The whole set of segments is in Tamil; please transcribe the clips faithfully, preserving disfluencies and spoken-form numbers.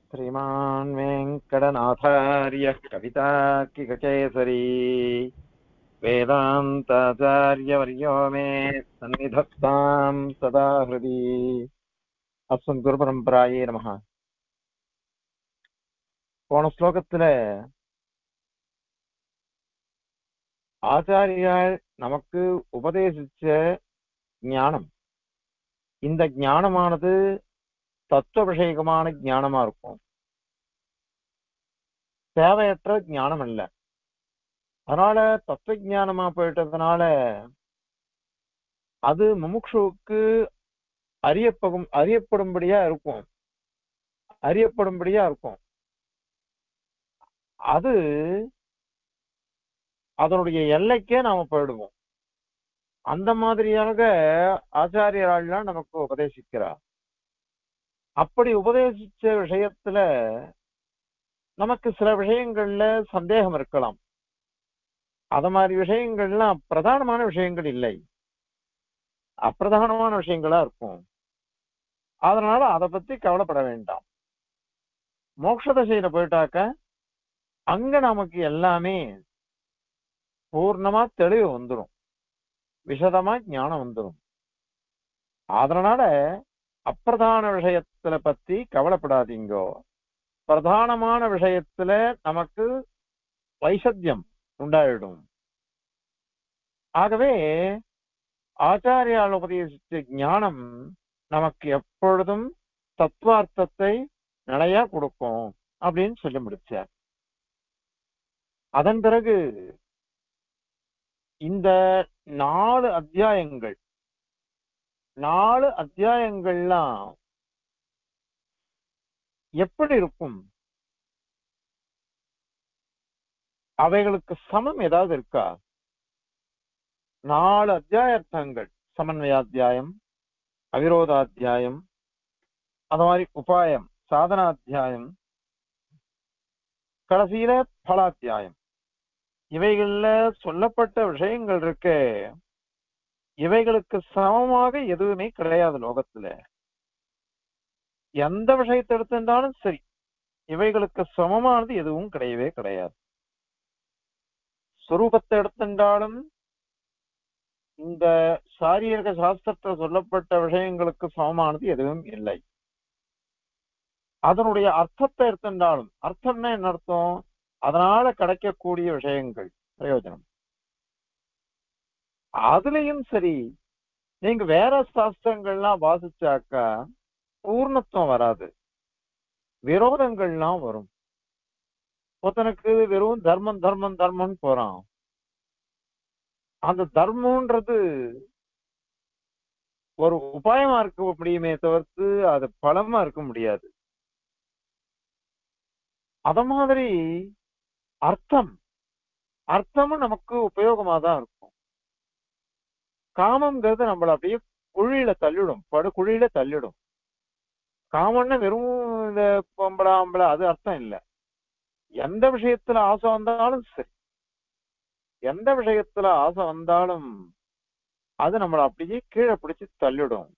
श्रीमान् वेङ्कटनाथार्यः कवितार्किककेसरी वेदान्ताचार्यवर्यो मे सन्निधत्तां सदा हृदि अस्मद् गुरुपरम्परायै நமः. போன ஸ்லோகத்துல ஆச்சாரியால் நமக்கு உபதேசிச்ச ஞானம், இந்த ஞானமானது தத்துவ விஷயகமான ஞானமா இருக்கும், தேவையற்ற ஞானம் அல்ல. அதனால தத்துவ ஞானமா போயிட்டதுனால அது முமுட்சுவுக்கு அறியப்படும் அறியப்படும்படியா இருக்கும் அறியப்படும்படியா இருக்கும் அது அதனுடைய எல்லைக்கே நாம போயிடுவோம். அந்த மாதிரியாக ஆச்சாரியர்கள்லாம் நமக்கு உபதேசிக்கிறார். அப்படி உபதேசிச்ச விஷயத்துல நமக்கு சில விஷயங்கள்ல சந்தேகம் இருக்கலாம். அத மாதிரி விஷயங்கள்லாம் பிரதானமான விஷயங்கள் இல்லை, அப்பிரதானமான விஷயங்களா இருக்கும். அதனால அதை பத்தி கவலைப்பட வேண்டாம். மோட்ச தசையில போயிட்டாக்க அங்க நமக்கு எல்லாமே பூர்ணமா தெளிவு வந்துடும், விசதமா ஞானம் வந்துடும். அதனால அப்பிரதான விஷயத்துல பத்தி கவலைப்படாதீங்கோ, பிரதானமான விஷயத்துல நமக்கு வைசத்தியம் உண்டாயிடும். ஆகவே ஆச்சாரியால் உபதேசித்த ஞானம் நமக்கு எப்பொழுதும் தத்துவார்த்தத்தை நிலையா கொடுக்கும் அப்படின்னு சொல்லி முடிச்சார். அதன் பிறகு இந்த நாலு அத்தியாயங்கள் நாலு அத்தியாயங்கள்லாம் எப்படி இருக்கும், அவைகளுக்கு சமம் ஏதாவது இருக்கா? நாலு அத்தியாயங்கள், சமன்வயாத்தியாயம், அவிரோதாத்தியாயம், அது மாதிரி உபாயம் சாதனாத்தியாயம், கடைசியில பலாத்தியாயம், இவைகள்ல சொல்லப்பட்ட விஷயங்கள் இருக்கு, இவைகளுக்கு சமமாக எதுவுமே கிடையாது லோகத்துல. எந்த விஷயத்தை எடுத்திருந்தாலும் சரி, இவைகளுக்கு சமமானது எதுவும் கிடையவே கிடையாது. சுரூபத்தை எடுத்திருந்தாலும் இந்த சாரீரக சாஸ்திரத்துல சொல்லப்பட்ட விஷயங்களுக்கு சமமானது எதுவும் இல்லை. அதனுடைய அர்த்தத்தை எடுத்திருந்தாலும், அர்த்தம்னா என்ன அர்த்தம், அதனால கிடைக்கக்கூடிய விஷயங்கள் பிரயோஜனம், அதுலயும் சரி நீங்க வேற சாஸ்திரங்கள்லாம் வாசிச்சாக்கா பூர்ணத்துவம் வராது, விரோதங்கள்லாம் வரும். ஒருத்தனுக்கு வெறும் தர்மம் தர்மம் தர்மம்னு போறான், அந்த தர்மம்ன்றது ஒரு உபாயமா இருக்க முடியுமே தவிர்த்து அது பலமா இருக்க முடியாது. அத மாதிரி அர்த்தம் அர்த்தமும் நமக்கு உபயோகமா தான் இருக்கும். காமம்ங்கிறது நம்மள அப்படியே குழியில தள்ளிடும், படு குழியில தள்ளிடும். காமம்னா வெறும் இந்த பொம்பளை ஆம்பளை அது அர்த்தம் இல்லை. எந்த விஷயத்துல ஆசை வந்தாலும் சரி, எந்த விஷயத்துல ஆசை வந்தாலும் அது நம்மளை அப்படியே கீழே பிடிச்சு தள்ளிடும்.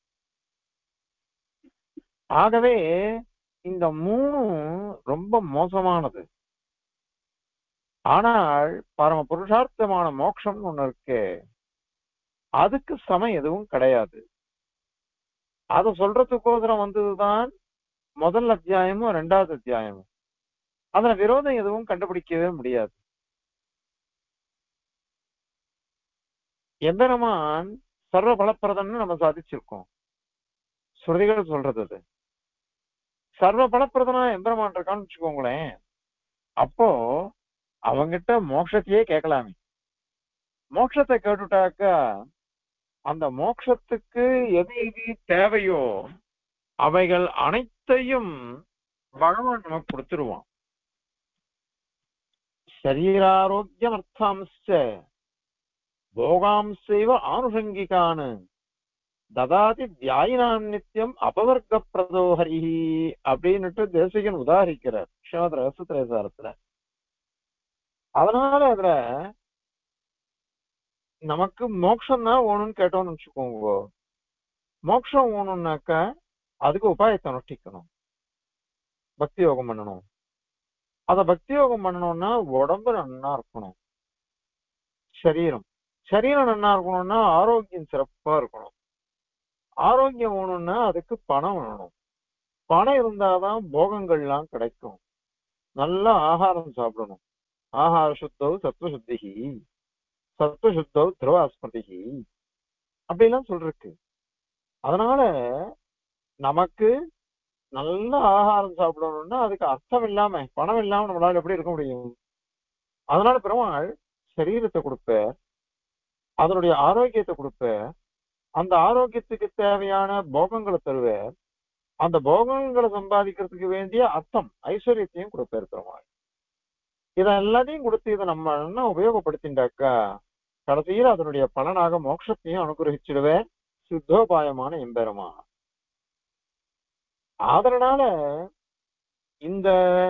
ஆகவே இந்த மூணும் ரொம்ப மோசமானது. ஆனால் பரம புருஷார்த்தமான மோட்சம் ஒண்ணு இருக்கு, அதுக்கு சமம் எதுவும் கிடையாது. அதை சொல்றதுக்கோசரம் வந்ததுதான் முதல் அத்தியாயமும் ரெண்டாவது அத்தியாயமும். அதுல விரோதம் எதுவும் கண்டுபிடிக்கவே முடியாது. எம்பெருமான் சர்வ பலப்பிரதம்னு நம்ம சாதிச்சிருக்கோம், ஸ்ருதிகள் சொல்றது. அது சர்வ பலப்பிரதனா எம்பெருமான் இருக்கான்னு வச்சுக்கோங்களேன், அப்போ அவங்கிட்ட மோட்சத்தையே கேட்கலாமே. மோட்சத்தை கேட்டுட்டாக்கா அந்த மோட்சத்துக்கு எது எது தேவையோ அவைகள் அனைத்தையும் பகவான் நமக்கு கொடுத்துருவான். சரீராரோக்கியம் அர்த்தாம்ச போகாம்சைவ ஆனுஷங்கிகான் ததாதி தியாயினான் நித்தியம் அபவர்க்க பிரதோஹரிஹி அப்படின்னுட்டு தேசிகன் உதாரிக்கிறார் ஸ்ரீமத் ரகசியத்திரேசாரத்துல. அதனால அதுல நமக்கு மோட்சம் தான் வேணும்னு கேட்டோம்னு வச்சுக்கோங்க, மோட்சம் வேணும்னாக்கா அதுக்கு உபாயத்தை அனுஷ்டிக்கணும். பக்தி யோகம் பண்ணணும். அத பக்தி யோகம் பண்ணணும்னா உடம்பு நன்னா இருக்கணும். சரீரம் சரீரம் நன்னா இருக்கணும்னா ஆரோக்கியம் சிறப்பா இருக்கணும். ஆரோக்கியம் வேணும்னா அதுக்கு பணம் வேணும். பணம் இருந்தாதான் போகங்கள்லாம் கிடைக்கும். நல்லா ஆகாரம் சாப்பிடணும். ஆகார சுத்தௌ சத்வ சுத்திகி சத்வ சுத்தௌ திரவாஸ்மதிகி அப்படிலாம் சொல்றக்கு. அதனால நமக்கு நல்ல ஆகாரம் சாப்பிடணும்னா அதுக்கு அர்த்தம் இல்லாம பணம் இல்லாம நம்மளால எப்படி இருக்க முடியும்? அதனால பெருமாள் சரீரத்தை கொடுப்ப, அதனுடைய ஆரோக்கியத்தை கொடுப்ப, அந்த ஆரோக்கியத்துக்கு தேவையான போகங்களை தருவ, அந்த போகங்களை சம்பாதிக்கிறதுக்கு வேண்டிய அர்த்தம் ஐஸ்வர்யத்தையும் கொடுப்பாரு பெருமாள். இத எல்லாத்தையும் கொடுத்து இதை நம்ம என்ன உபயோகப்படுத்திண்டாக்கா கடைசியில் அதனுடைய பலனாக மோட்சத்தையும் அனுகிரகிச்சிடுவேன் சுத்தோபாயமான எம்பெருமா. அதனால இந்த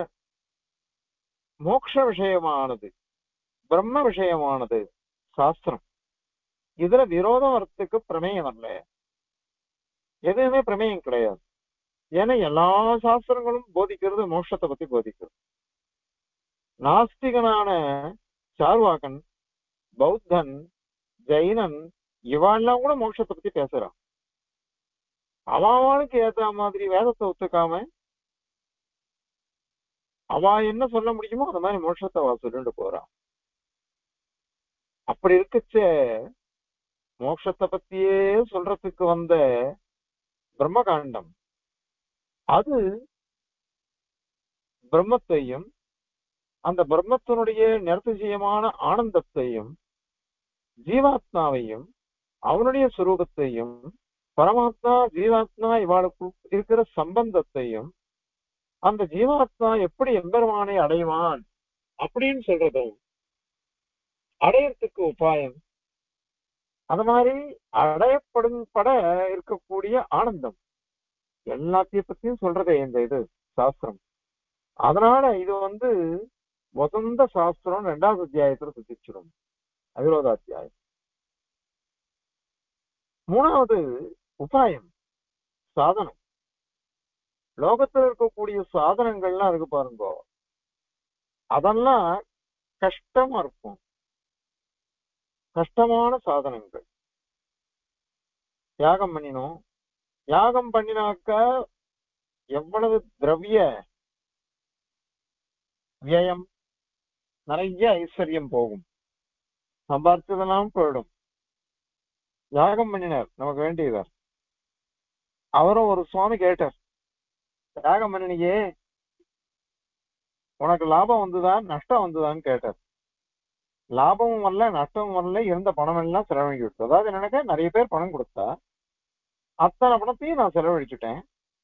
மோட்ச விஷயமானது பிரம்ம விஷயமானது சாஸ்திரம். இதுல விரோதம் வரத்துக்கு பிரமேயம் வரல, எதுவுமே பிரமேயம் கிடையாது. ஏன்னா எல்லா சாஸ்திரங்களும் போதிக்கிறது மோட்சத்தை பத்தி போதிக்கிறது. நாஸ்திகனான சார்வாகன், பௌத்தன், ஜெயினன் இவாள்லாம் கூட மோட்சத்தை பத்தி பேசுறான். அவனுக்கு ஏத்த மாதிரி வேதத்தை ஒத்துக்காம அவ என்ன சொல்ல முடியுமோ அந்த மாதிரி மோட்சத்தை அவ சொல்லிட்டு போறான். அப்படி இருக்குச்சே மோட்சத்தை பத்தியே சொல்றதுக்கு வந்த பிரம்மகாண்டம் அது பிரம்மத்தையும் அந்த பிரம்மத்தினுடைய நிறதிசயமான ஆனந்தத்தையும் ஜீவாத்மாவையும் அவனுடைய சுரூபத்தையும் பரமாத்மா ஜீவாத்மா இவாளுக்கு இருக்கிற சம்பந்தத்தையும் அந்த ஜீவாத்மா எப்படி எம்பெருமானை அடைவான் அப்படின்னு சொல்றதும் அடையறதுக்கு உபாயம், அந்த மாதிரி அடையப்படும் பட இருக்கக்கூடிய ஆனந்தம் எல்லாத்தையும் பத்தியும் சொல்றதே இந்த இது சாஸ்திரம். அதனால இது வந்து வசந்த சாஸ்திரம் ரெண்டாவது அத்தியாயத்துல சுத்திச்சிடும், அவிரோதாத்தியாயம். மூணாவது உபாயம் சாதனம். லோகத்துல இருக்கக்கூடிய சாதனங்கள்லாம் இருக்கு பாருங்க, அதெல்லாம் கஷ்டமா இருக்கும். கஷ்டமான சாதனங்கள். யாகம் பண்ணினோம், யாகம் பண்ணினாக்க எவ்வளவு திரவிய வியம், நிறைய ஐஸ்வர்யம் போகும், சம்பாதிச்சதெல்லாம் போயிடும். யாகம் பண்ணினார் நமக்கு வேண்டியவர். அவரும் ஒரு சுவாமி கேட்டார், யாகம் பண்ணினியே உனக்கு லாபம் வந்துதான் நஷ்டம் வந்துதான்னு கேட்டார். லாபமும் வரல நஷ்டமும் வரல, இருந்த பணம் எல்லாம் செலவழிக்க விட்டு. அதாவது என்னன்னா நிறைய பேர் பணம் கொடுத்தா அத்தனை பணத்தையும் நான் செலவழிச்சுட்டேன்.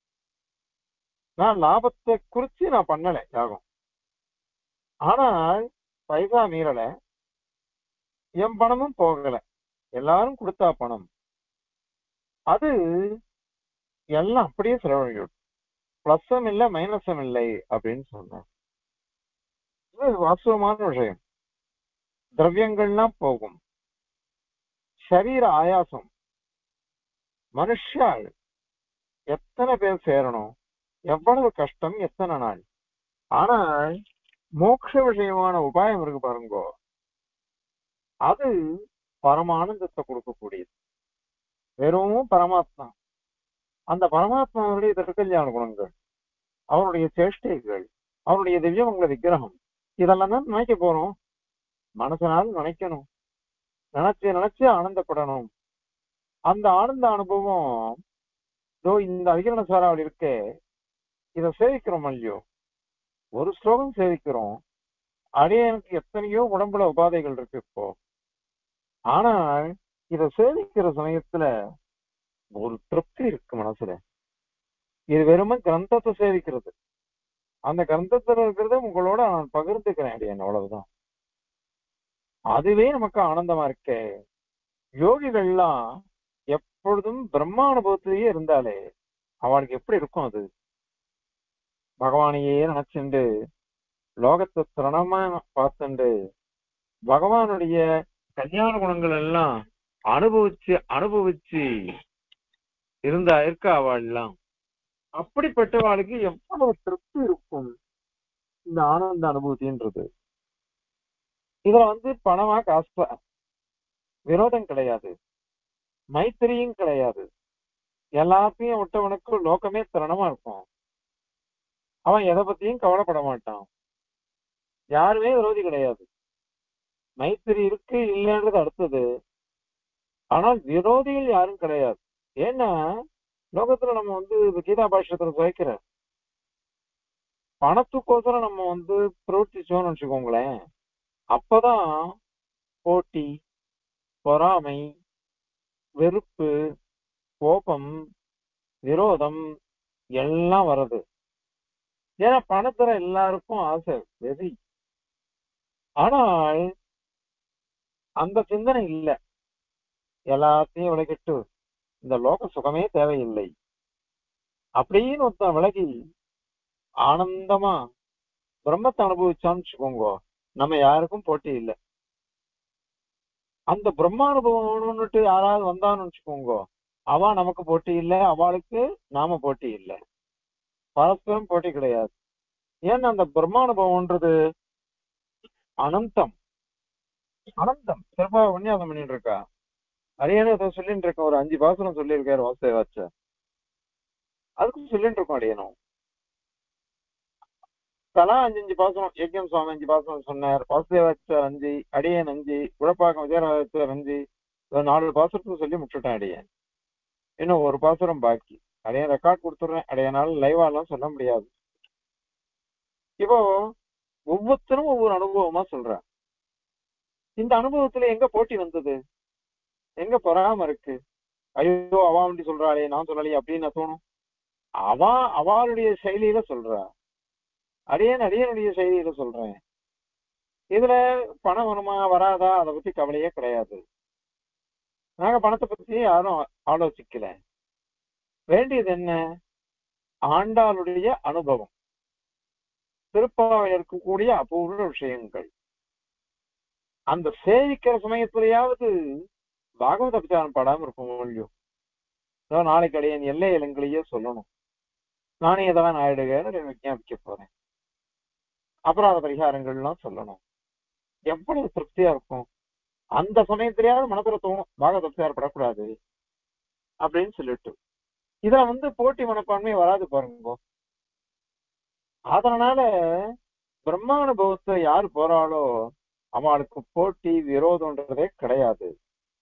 நான் லாபத்தை குறிச்சு நான் பண்ணல யாகம், ஆனால் பைசா மீறல, என் பணமும் போகல, எல்லாரும் கொடுத்தா பணம் அது எல்லாம் அப்படியே செலவழிக்க விட்டு, பிளஸும் இல்லை மைனஸும் இல்லை அப்படின்னு சொன்னேன். இது வாஸ்தவமான விஷயம். திரவியங்கள்லாம் போகும், சரீர ஆயாசம். மனுஷால் எத்தனை பேர் சேரணும், எவ்வளவு கஷ்டம், எத்தனை நாள். ஆனால் மோட்ச விஷயமான உபாயம் இருக்கு பாருங்கோ, அது பரமானந்தத்தை கொடுக்கக்கூடியது. வெறும் பரமாத்மா, அந்த பரமாத்மாவுடைய திருக்கல்யாண குணங்கள், அவருடைய சேஷ்டைகள், அவருடைய திவ்யமங்கள விக்கிரகம், இதெல்லாம் தான் நினைக்க போறோம். மனசனாலும் நினைக்கணும், நினைச்சு நினைச்சு ஆனந்தப்படணும். அந்த ஆனந்த அனுபவம் இதோ இந்த அதிகரண சாராவில் இருக்கே, இதை சேவிக்கிறோம் இல்லையோ, ஒரு ஸ்லோகம் சேவிக்கிறோம். அடைய எனக்கு எத்தனையோ உடம்புல உபாதைகள் இருக்கு இப்போ, ஆனால் இதை சேவிக்கிற சமயத்துல ஒரு திருப்தி இருக்கு மனசுல. இது வெறும கிரந்தத்தை சேவிக்கிறது, அந்த கிரந்தத்துல இருக்கிறத உங்களோட நான் பகிர்ந்துக்கிறேன் அடியேன், அவ்வளவுதான். அதுவே நமக்கு ஆனந்தமா இருக்க. யோகிகள்லாம் எப்பொழுதும் பிரம்மானுபவத்திலேயே இருந்தாலே அவளுக்கு எப்படி இருக்கும்? அது பகவானையே நினைச்சுண்டு லோகத்தை திரணமா பார்த்துண்டு பகவானுடைய கல்யாண குணங்கள் எல்லாம் அனுபவிச்சு அனுபவிச்சு இருந்தா இருக்க அவள் எல்லாம். அப்படிப்பட்டவாளுக்கு எவ்வளவு திருப்தி இருக்கும் இந்த ஆனந்த அனுபூதின்றது. இதுல வந்து பணமா காசு விரோதம் கிடையாது, மைத்திரியும் கிடையாது. எல்லாத்தையும் விட்டவனுக்கு லோகமே திறனமா இருக்கும். அவன் எதை பத்தியும் கவலைப்பட மாட்டான். யாருமே விரோதி கிடையாது. மைத்திரி இருக்கு இல்லைன்றது அடுத்தது. ஆனால் விரோதிகள் யாரும் கிடையாது. ஏன்னா லோகத்துல நம்ம வந்து கீதா பாஷ்யத்துல சுவைக்கிற பணத்துக்கோசரம் நம்ம வந்து பிரவர்த்திச்சோம்னு வச்சுக்கோங்களேன், அப்பதான் போட்டி, பொறாமை, வெறுப்பு, கோபம், விரோதம் எல்லாம் வருது. ஏன்னா பணத்துல எல்லாருக்கும் ஆசை, வெறி. ஆனால் அந்த சிந்தனை இல்லை. எல்லாத்தையும் விலகிட்டு இந்த லோக சுகமே தேவையில்லை அப்படின்னு ஒருத்தன் விலகி ஆனந்தமா பிரம்மத்தை அனுபவிச்சான்னு வச்சுக்கோங்க, நம்ம யாருக்கும் போட்டி இல்லை. அந்த பிரம்மானுபவம்னுட்டு யாராவது வந்தான்னு வச்சுக்கோங்க, அவ நமக்கு போட்டி இல்லை, அவளுக்கு நாம போட்டி இல்லை. பரஸ்பரம் போட்டி கிடையாது. ஏன்னா அந்த பிரம்மானுபவம்ன்றது அனந்தம். அனந்தம் சிறப்பா உன்னியாசம் பண்ணிட்டு இருக்கா. அரியனே ஏதோ சொல்லிட்டு இருக்கேன், ஒரு அஞ்சு பாசனம் சொல்லியிருக்காரு வாசுதேவாச்ச, அதுக்கும் சொல்லிட்டு இருக்கோம். அடியனும் தலா அஞ்சு அஞ்சு பாசனம், ஏக்கியம் சுவாமி அஞ்சு பாசனம் சொன்னார், வாசுதேவாச்சார் அஞ்சு, அடியன் அஞ்சு, குடப்பாக்கம் விஜயராஜாச்சார் அஞ்சு, நாலு பாசனத்துக்கு சொல்லி முட்டுட்டேன் அடியன். இன்னும் ஒரு பாசுரம் பாக்கி. அடையன் ரெக்கார்ட் கொடுத்துடுறேன், அடையனால லைவாலாம் சொல்ல முடியாது. இப்போ ஒவ்வொருத்தரும் ஒவ்வொரு அனுபவமா சொல்றேன். இந்த அனுபவத்துல எங்க போட்டி வந்தது, எங்க பொறாம இருக்கு? ஐயோ அவா வண்டி சொல்றாளே நான் சொல்லலையே அப்படின்னு தோணும். அவா அவளுடைய செயலியில சொல்றா, அடியன் அடியனுடைய செயலியில சொல்றேன். இதுல பணம் வருமா வராதா அதை பத்தி கவலையே கிடையாது. நாங்க பணத்தை பத்தி யாரும் ஆலோசிக்கல. வேண்டியது என்ன? ஆண்டாளுடைய அனுபவம், திருப்பாவையில் இருக்கக்கூடிய அபூர்வ விஷயங்கள். அந்த சேவிக்கிற சமயத்திலேயாவது பாகவத பிரச்சாரம் படாம இருக்கும் இல்லையோ. நாளைக்கு அடையன் எல்லை இலங்களையே சொல்லணும், நானே இதெல்லாம் ஆயிடுவேன்னு விஞ்ஞாபிக்க போறேன். அப்புறம் அந்த பரிகாரங்கள்லாம் சொல்லணும். எவ்வளவு திருப்தியா இருக்கும். அந்த சமயத்திலேயாவது மனசுல தோணும் பாகவத பிரச்சாரம் படக்கூடாது அப்படின்னு சொல்லிட்டு. இதுல வந்து போட்டி மனப்பான்மை வராது பாருங்க. அதனால பிரம்மானுபவத்தை யாரு போறாளோ அவளுக்கு போட்டி விரோதம்ன்றதே கிடையாது.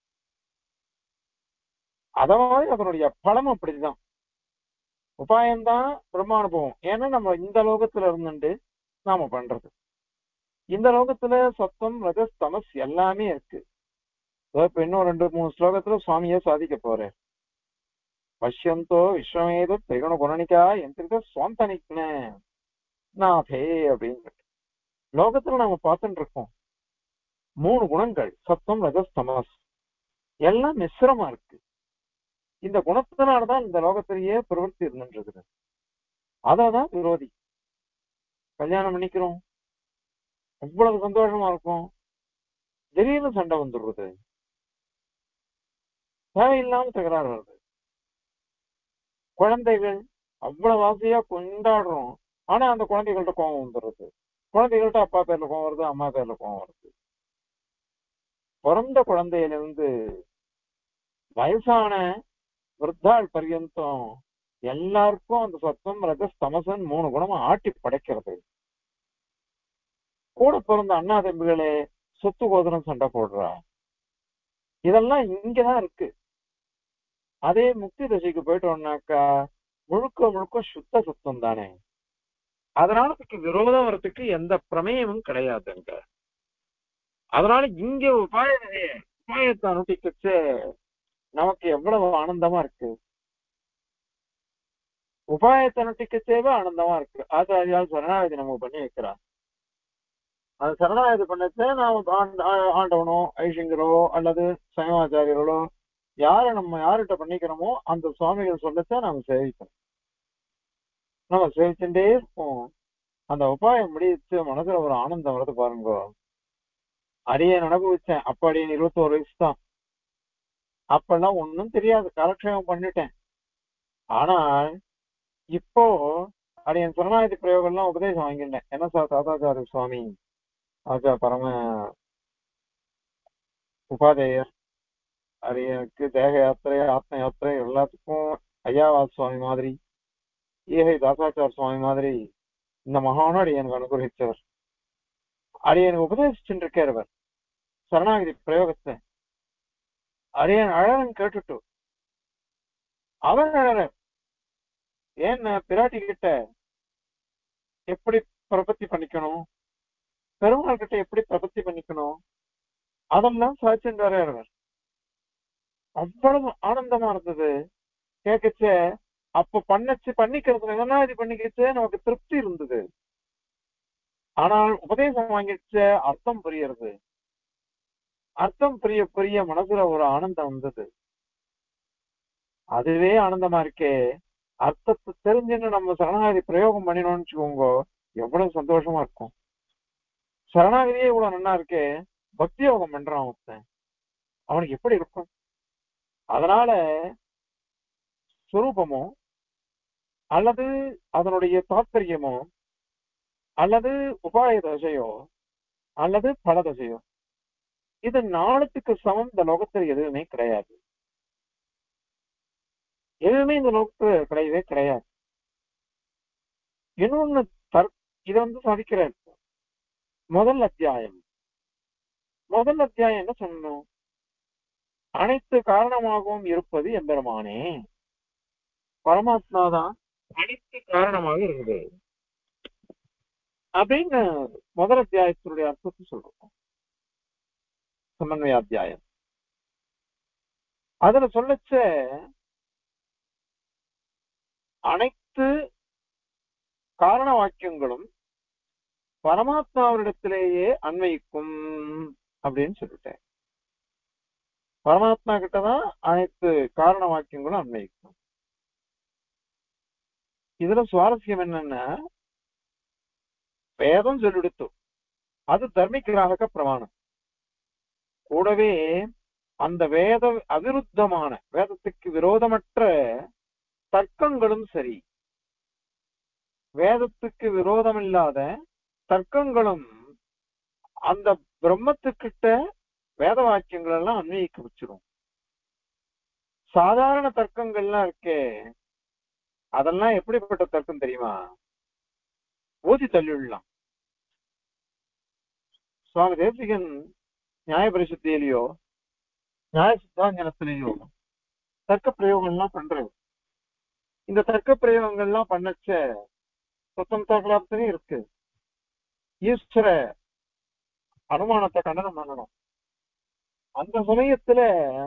அத மாதிரி அதனுடைய பலம் அப்படிதான். உபாயம்தான் பிரம்மானுபவம். ஏன்னா நம்ம இந்த லோகத்துல இருந்துட்டு நாம பண்றது. இந்த லோகத்துல சத்தம் ரஜஸ் தமஸ் எல்லாமே இருக்கு. இப்ப இன்னும் ரெண்டு மூணு ஸ்லோகத்துல சுவாமியே சாதிக்க போறேன். பஷ்யந்தோ விஸ்வமேத திரிகுண குணனிக்கா எந்திரிக்க சுவாந்தனிக்ன நாதே அப்படின்னு லோகத்துல நாம பார்த்துட்டு இருக்கோம். மூணு குணங்கள் சத்தம் ரஜஸ் தமஸ் எல்லாம் மிஸ்ரமா இருக்கு. இந்த குணத்தினாலதான் இந்த லோகத்திலேயே பிரவர்த்தி இருந்துருக்குது. அதான் விரோதி. கல்யாணம் பண்ணிக்கிறோம், அவ்வளவு சந்தோஷமா இருக்கும், திடீர்னு சண்டை வந்துடுறது, தேவையில்லாம தகராறு வருது. குழந்தைகள் அவ்வளவு ஆசையா கொண்டாடுறோம், ஆனா அந்த குழந்தைகள்ட்ட கோபம் வந்துடுறது. குழந்தைகள்ட்ட அப்பா பேர்ல கோவம் வருது, அம்மா பேர்ல கோவம் வருது. பிறந்த குழந்தையிலிருந்து வயசான விருத்தாள் பர்யந்தம் எல்லாருக்கும் அந்த சத்தம் ரஜஸ் தமசன் மூணு குணமா ஆட்டி படைக்கிறது. கூட பிறந்த அண்ணா தம்பிகளே சொத்து கோதனம் சண்டை போடுறா. இதெல்லாம் இங்கதான் இருக்கு. அதே முக்தி தசைக்கு போயிட்டோம்னாக்கா முழுக்க முழுக்க சுத்த சுத்தம் தானே. அதனால இதுக்கு விரோதம் வர்றதுக்கு எந்த பிரமேயமும் கிடையாதுங்க. அதனால இங்க உபாய உபாயத்தை அனுஷ்டிச்சு நமக்கு எவ்வளவு ஆனந்தமா இருக்கு. உபாயத்தை அனுஷ்டிக்கச்சேவே ஆனந்தமா இருக்கு. ஆச்சாரியால் சரணாகதி நம்ம பண்ணி வைக்கிறான். அது சரணாகதி பண்ணச்சே நாம ஆண்டவனோ ஐஷங்கரோ அல்லது சைவாச்சாரியர்களோ யாரை நம்ம யார்கிட்ட பண்ணிக்கிறோமோ அந்த சுவாமிகள் சொல்லச்சா நாம சேவிக்கணும். நம்ம சேவிச்சுட்டே இருப்போம். அந்த உபாயம் முடிச்சு மனசுல ஒரு ஆனந்தம் வருது பாருங்க. அடியே அனுபவிச்சேன். அப்ப அடியன் இருபத்தோரு வயசு தான். அப்பெல்லாம் ஒன்னும் தெரியாது, காலக்ஷேபம் பண்ணிட்டேன். ஆனால் இப்போ அப்படி என் சரணாகதி பிரயோகம்லாம் உபதேசம் வாங்கிட்டேன். என்ன சார் தாத்தாச்சாரிய சுவாமி ஆச்சா பரம உபாதேயர் அடியனுக்கு தேக யாத்திரை ஆத்ம யாத்திரை எல்லாத்துக்கும் ஐயாவாத சுவாமி மாதிரி ஏகை தாத்தாச்சார சுவாமி மாதிரி இந்த மகானும் அடியனுக்கு அனுகிரகிச்சவர். அடியனுக்கு உபதேசிச்சுட்டு இருக்கார் அவர் சரணாகதி பிரயோகத்தை. அடியன் அழகன் கேட்டுட்டு அவர் அழற ஏன் பிராட்டி கிட்ட எப்படி பிரபத்தி பண்ணிக்கணும், பெருமாள் கிட்ட எப்படி பிரபத்தி பண்ணிக்கணும், அதெல்லாம் சாட்சின்னு வரையறவர். அவ்வளவு ஆனந்தமா இருந்தது கேட்கச்ச. அப்ப பண்ணச்சு பண்ணிக்கிறது என்னன்னா இது பண்ணிக்கிச்சு நமக்கு திருப்தி இருந்தது. ஆனால் உபதேசம் வாங்கிடுச்ச அர்த்தம் புரியறது. அர்த்தம் புரிய புரிய மனசுல ஒரு ஆனந்தம் வந்தது. அதுவே ஆனந்தமா இருக்கே. அர்த்தத்தை தெரிஞ்சுன்னு நம்ம சரணாகதி பிரயோகம் பண்ணினோம்னு வச்சுக்கோங்க, எவ்வளவு சந்தோஷமா இருக்கும். சரணாகதியே இவ்வளவு நல்லா இருக்கே, பக்தி யோகம் பண்றான் ஒருத்தன், அவனுக்கு எப்படி இருக்கும்? அதனால சுரூபமோ அல்லது அதனுடைய தாத்பரியமோ அல்லது உபாய தசையோ அல்லது பல தசையோ இது நாளத்துக்கு சமம் இந்த லோகத்தில் எதுவுமே கிடையாது. எதுவுமே இந்த லோகத்துல கிடையவே கிடையாது. இன்னொன்னு தர் இதை வந்து சாதிக்கிற முதல் அத்தியாயம் முதல் அத்தியாயம் என்ன சொல்லணும்? அனைத்து காரணமாகவும் இருப்பது எம்பெருமானே, பரமாத்மா தான் அனைத்து காரணமாக இருக்குது அப்படின்னு முதல் அத்தியாயத்தினுடைய அர்த்தத்தை சொல்றோம். சமன்வய அத்தியாயம் அதுல சொல்லச்ச அனைத்து காரண வாக்கியங்களும் பரமாத்மாவிடத்திலேயே அன்வயிக்கும் அப்படின்னு சொல்லிட்டேன். பரமாத்மா கிட்டதான் அனைத்து காரண வாக்கியங்களும் அன்வயிக்கும். இதுல சுவாரஸ்யம் என்னன்னா, வேதம் சொல்லிடுத்து அது தர்மிகிராக பிரமாணம். கூடவே அந்த வேத அவிருத்தமான வேதத்துக்கு விரோதமற்ற தர்க்கங்களும் சரி, வேதத்துக்கு விரோதம் இல்லாத தர்க்கங்களும் அந்த பிரம்மத்துக்கிட்ட வேத வாக்கியங்கள் எல்லாம் அன்வயிக்க வச்சிடும். சாதாரண தர்க்கங்கள்லாம் இருக்கே, அதெல்லாம் எப்படிப்பட்ட தர்க்கம் தெரியுமா? ஊதி தள்ளிவிடலாம். சுவாமி தேசிகன் நியாய பரிசுத்திலேயோ நியாய சித்தாஞ்சனத்திலேயோ தர்க்க பிரயோகங்கள்லாம் பண்றது. இந்த தர்க்க பிரயோகங்கள்லாம் பண்ணச்ச சுத்தம் தாக்கலாப்தனே இருக்கு. ஈஸ்வர அனுமானத்தை கண்டனம் பண்ணணும். அந்த சமயத்துல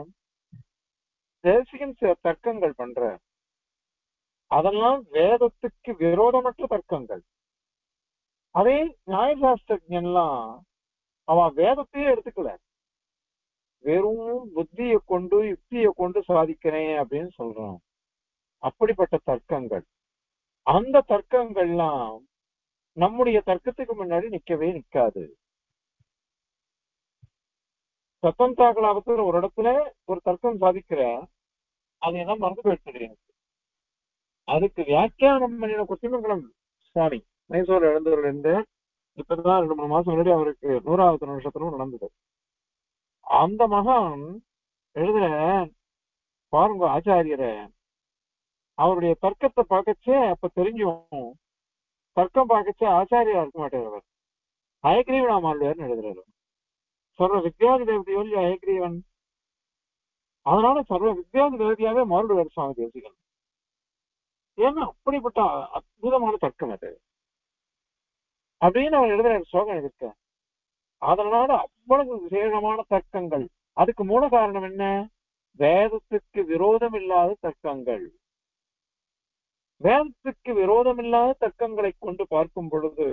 தேசிகன் சில தர்க்கங்கள் பண்ற, அதெல்லாம் வேதத்துக்கு விரோதமற்ற தர்க்கங்கள். அதே நியாயசாஸ்திரஜன்லாம் அவன் வேதத்தையே எடுத்துக்கல, வெறும் புத்தியை கொண்டு யுக்தியை கொண்டு சாதிக்கிறேன் அப்படின்னு சொல்றான். அப்படிப்பட்ட தர்க்கங்கள், அந்த தர்க்கங்கள்லாம் நம்முடைய தர்க்கத்துக்கு முன்னாடி நிக்கவே நிக்காது. சத்தந்தாக்கலாபத்துல ஒரு இடத்துல ஒரு தர்க்கம் சாதிக்கிற, அது என்ன மறந்து போயிடுச்சு. அதுக்கு வியாக்கியானம் பண்ணின கொத்திமங்கலம் சுவாமி மைசூர் எழுந்தவர்கள் இருந்து இப்பதான் ரெண்டு மூணு மாசம் முன்னாடி அவருக்கு நூறாவது நட்சத்திரம் நடந்தது. அந்த மகான் எழுதுற பாருங்க ஆச்சாரியர, அவருடைய தர்க்கத்தை பார்க்கச்சே அப்ப தெரிஞ்சும் தர்க்கம் பார்க்கச்சே ஆச்சாரியா இருக்க மாட்டார். அவர் ஹயக்ரீவனா மாறுவார்னு எழுதுறாரு. சர்வ வித்யாதி தேவதையோ இல்லையா ஹயக்ரீவன், அதனால சர்வ வித்யாதி தேவதையாவே மாறுடுவார் சுவாமி தேசிகன். ஏன்னா அப்படிப்பட்ட அற்புதமான தர்க்கம் அது அப்படின்னு அவர் எழுதுறாரு ஸ்லோகம் எழுதிருக்க. அதனால அவ்வளவு விசேஷமான தர்க்கங்கள். அதுக்கு மூல காரணம் என்ன? வேதத்துக்கு விரோதம் இல்லாத தர்க்கங்கள். வேதத்துக்கு விரோதம் இல்லாத தர்க்கங்களை கொண்டு பார்க்கும் பொழுது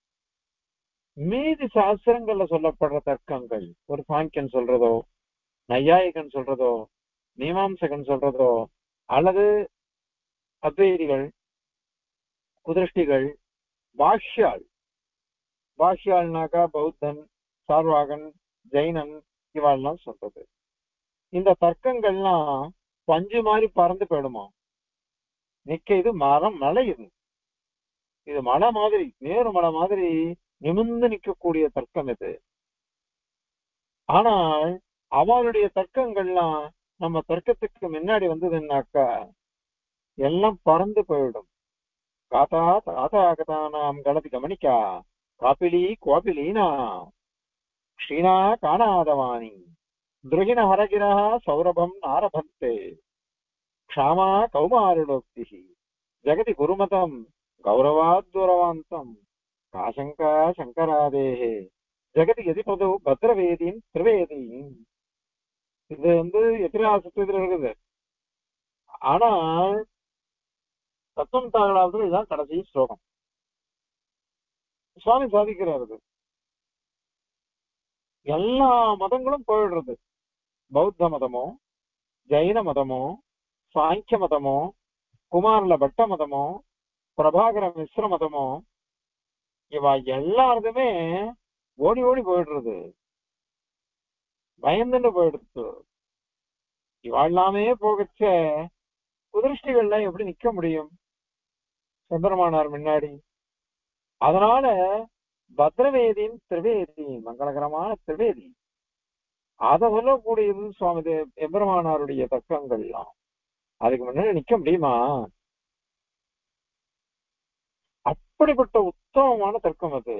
மீதி சாஸ்திரங்கள்ல சொல்லப்படுற தர்க்கங்கள், ஒரு சாங்கியன் சொல்றதோ நையாயிகன் சொல்றதோ மீமாம்சகன் சொல்றதோ அல்லது அத்வைதிகள் குதிருஷ்டிகள் பாஷ்யாள், பாஷ்யாள்னாக்கா பௌத்தன் சார்வாகன் ஜெயினன் இவாள்லாம் சொல்றது, இந்த தர்க்கங்கள்லாம் பஞ்சு மாதிரி பறந்து போயிடுமா. நிக்க இது மரம் மலை இது இது மலை மாதிரி நேரு மலை மாதிரி நிமிர்ந்து நிக்கக்கூடிய தர்க்கம் இது. ஆனால் அவளுடைய தர்க்கங்கள்லாம் நம்ம தர்க்கத்துக்கு முன்னாடி வந்ததுன்னாக்கா எல்லாம் பறந்து போயிடும். காத்தா தாத்தா கதானாம் கலதி கமனிக்கா காப்பிலி கோபிலீனா க்ஷீணா காணாதவாணி துருகின ஹரகிரா சௌரபம் ஆரபந்தே க்ஷாமா கௌமாருடோக்தி ஜெகதி குருமதம் கௌரவாத்வரவாந்தம் காசங்கா சங்கராதேஹே ஜெகதி எதிபது பத்ரவேதியின் திரிவேதியின். இது வந்து எத்திராசத்துல இருக்குது. ஆனா தத்துவம் தாகலாவது இதுதான் கடைசி ஸ்லோகம். சுவாமி சாதிக்கிறாரு எல்லா மதங்களும் போயிடுறது. பௌத்த மதமோ ஜைன மதமோ சாங்கிய மதமோ குமாரல பட்ட மதமோ பிரபாகர மிஸ்ர மதமோ இவ எல்லாருக்குமே ஓடி ஓடி போயிடுறது, பயந்துன்னு போயிடுது. இவ எல்லாமே போகச்ச குதிருஷ்டிகள்லாம் எப்படி நிக்க முடியும் சுந்தரமானார் முன்னாடி? அதனால பத்ரவேதியின் திரிவேதி மங்களகரமான திரிவேதி அதை சொல்லக்கூடியது சுவாமி தே- எம்பெருமானாருடைய தர்க்கங்கள்லாம். அதுக்கு முன்னாடி நிக்க முடியுமா? அப்படிப்பட்ட உத்தமமான தர்க்கம் அது.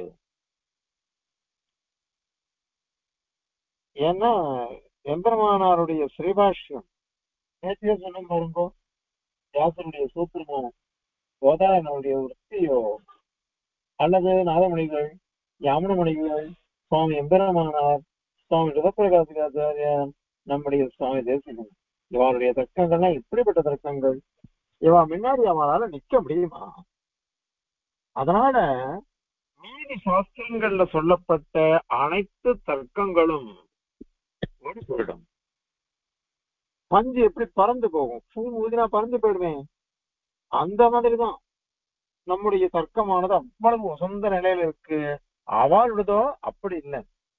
ஏன்னா எம்பெருமானாருடைய ஸ்ரீபாஷ்யம் நேற்றைய சொன்ன பாருங்கோ, வியாசருடைய சூத்திரமோ கோதாயனுடைய விற்பியோ அல்லது நாதமணிகள் யாமனமணிகள் சுவாமி எம்பெருமானார் சுவாமி சிவபிரகாசிகாச்சாரியன் நம்முடைய சுவாமி தேசிகன் இவருடைய தர்க்கங்கள்லாம் இப்படிப்பட்ட தர்க்கங்கள். இவ முன்னாடி அவனால நிக்க முடியுமா? அதனால நீதி சாஸ்திரங்கள்ல சொல்லப்பட்ட அனைத்து தர்க்கங்களும் ஓடி போயிடும். பஞ்சு எப்படி பறந்து போகும், பூ ஊதினா பறந்து போயிடுவேன். அந்த மாதிரிதான் நம்முடைய தர்க்கமானது அவ்வளவு உசந்த நிலையில இருக்கு. அவளுடையதோ அப்படி இல்லை,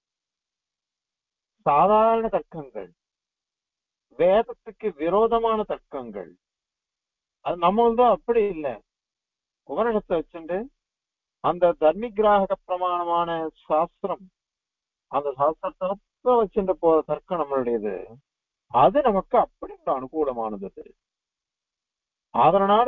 சாதாரண தர்க்கங்கள், வேதத்துக்கு விரோதமான தர்க்கங்கள். அது நம்மளதோ அப்படி இல்லை. உபனிஷத்தை வச்சுட்டு அந்த தர்மிகிராக பிரமாணமான சாஸ்திரம், அந்த சாஸ்திரத்தை வச்சுட்டு போற தர்க்கம் நம்மளுடையது. அது நமக்கு அப்படி ஒரு அனுகூலமானது. அதனால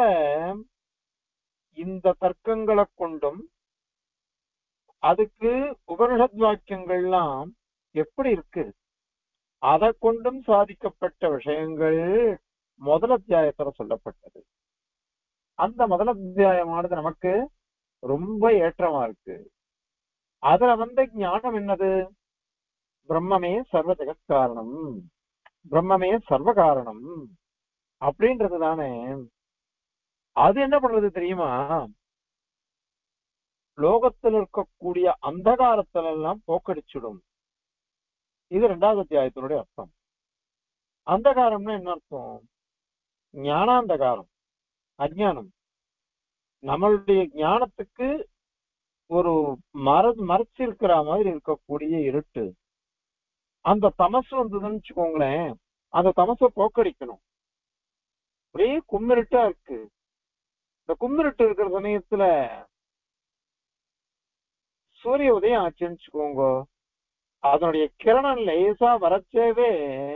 இந்த தர்க்கங்களை கொண்டும் அதுக்கு உபனிஷத் வாக்கியங்கள்லாம் எப்படி இருக்கு அதை கொண்டும் சாதிக்கப்பட்ட விஷயங்கள் முதல் அத்தியாயத்துல சொல்லப்பட்டது. அந்த முதல் அத்தியாயமானது நமக்கு ரொம்ப ஏற்றமா இருக்கு. அதுல வந்த ஞானம் என்னது? பிரம்மமே சர்வ ஜெகத்காரணம், பிரம்மமே சர்வ காரணம் அப்படின்றது தானே. அது என்ன பண்றது தெரியுமா? லோகத்தில் இருக்கக்கூடிய அந்தகாரத்துல எல்லாம் போக்கடிச்சிடும். இது இரண்டாவது அத்தியாயத்தினுடைய அர்த்தம். அந்தகாரம்னா என்ன அர்த்தம்? ஞானாந்தகாரம், அஜ்ஞானம். நம்மளுடைய ஞானத்துக்கு ஒரு மற மறைச்சு இருக்கிற மாதிரி இருக்கக்கூடிய இருட்டு, அந்த தமசு வந்ததுன்னு வச்சுக்கோங்களேன். அந்த தமசை போக்கடிக்கணும். ஒரே கும்மிருட்டா இருக்கு. இந்த கும்மிருட்டு இருக்கிற சமயத்துல சூரிய உதயம் ஆச்சுன்னு வச்சுக்கோங்க, அதனுடைய கிரணம் லேசா வரச்சேவே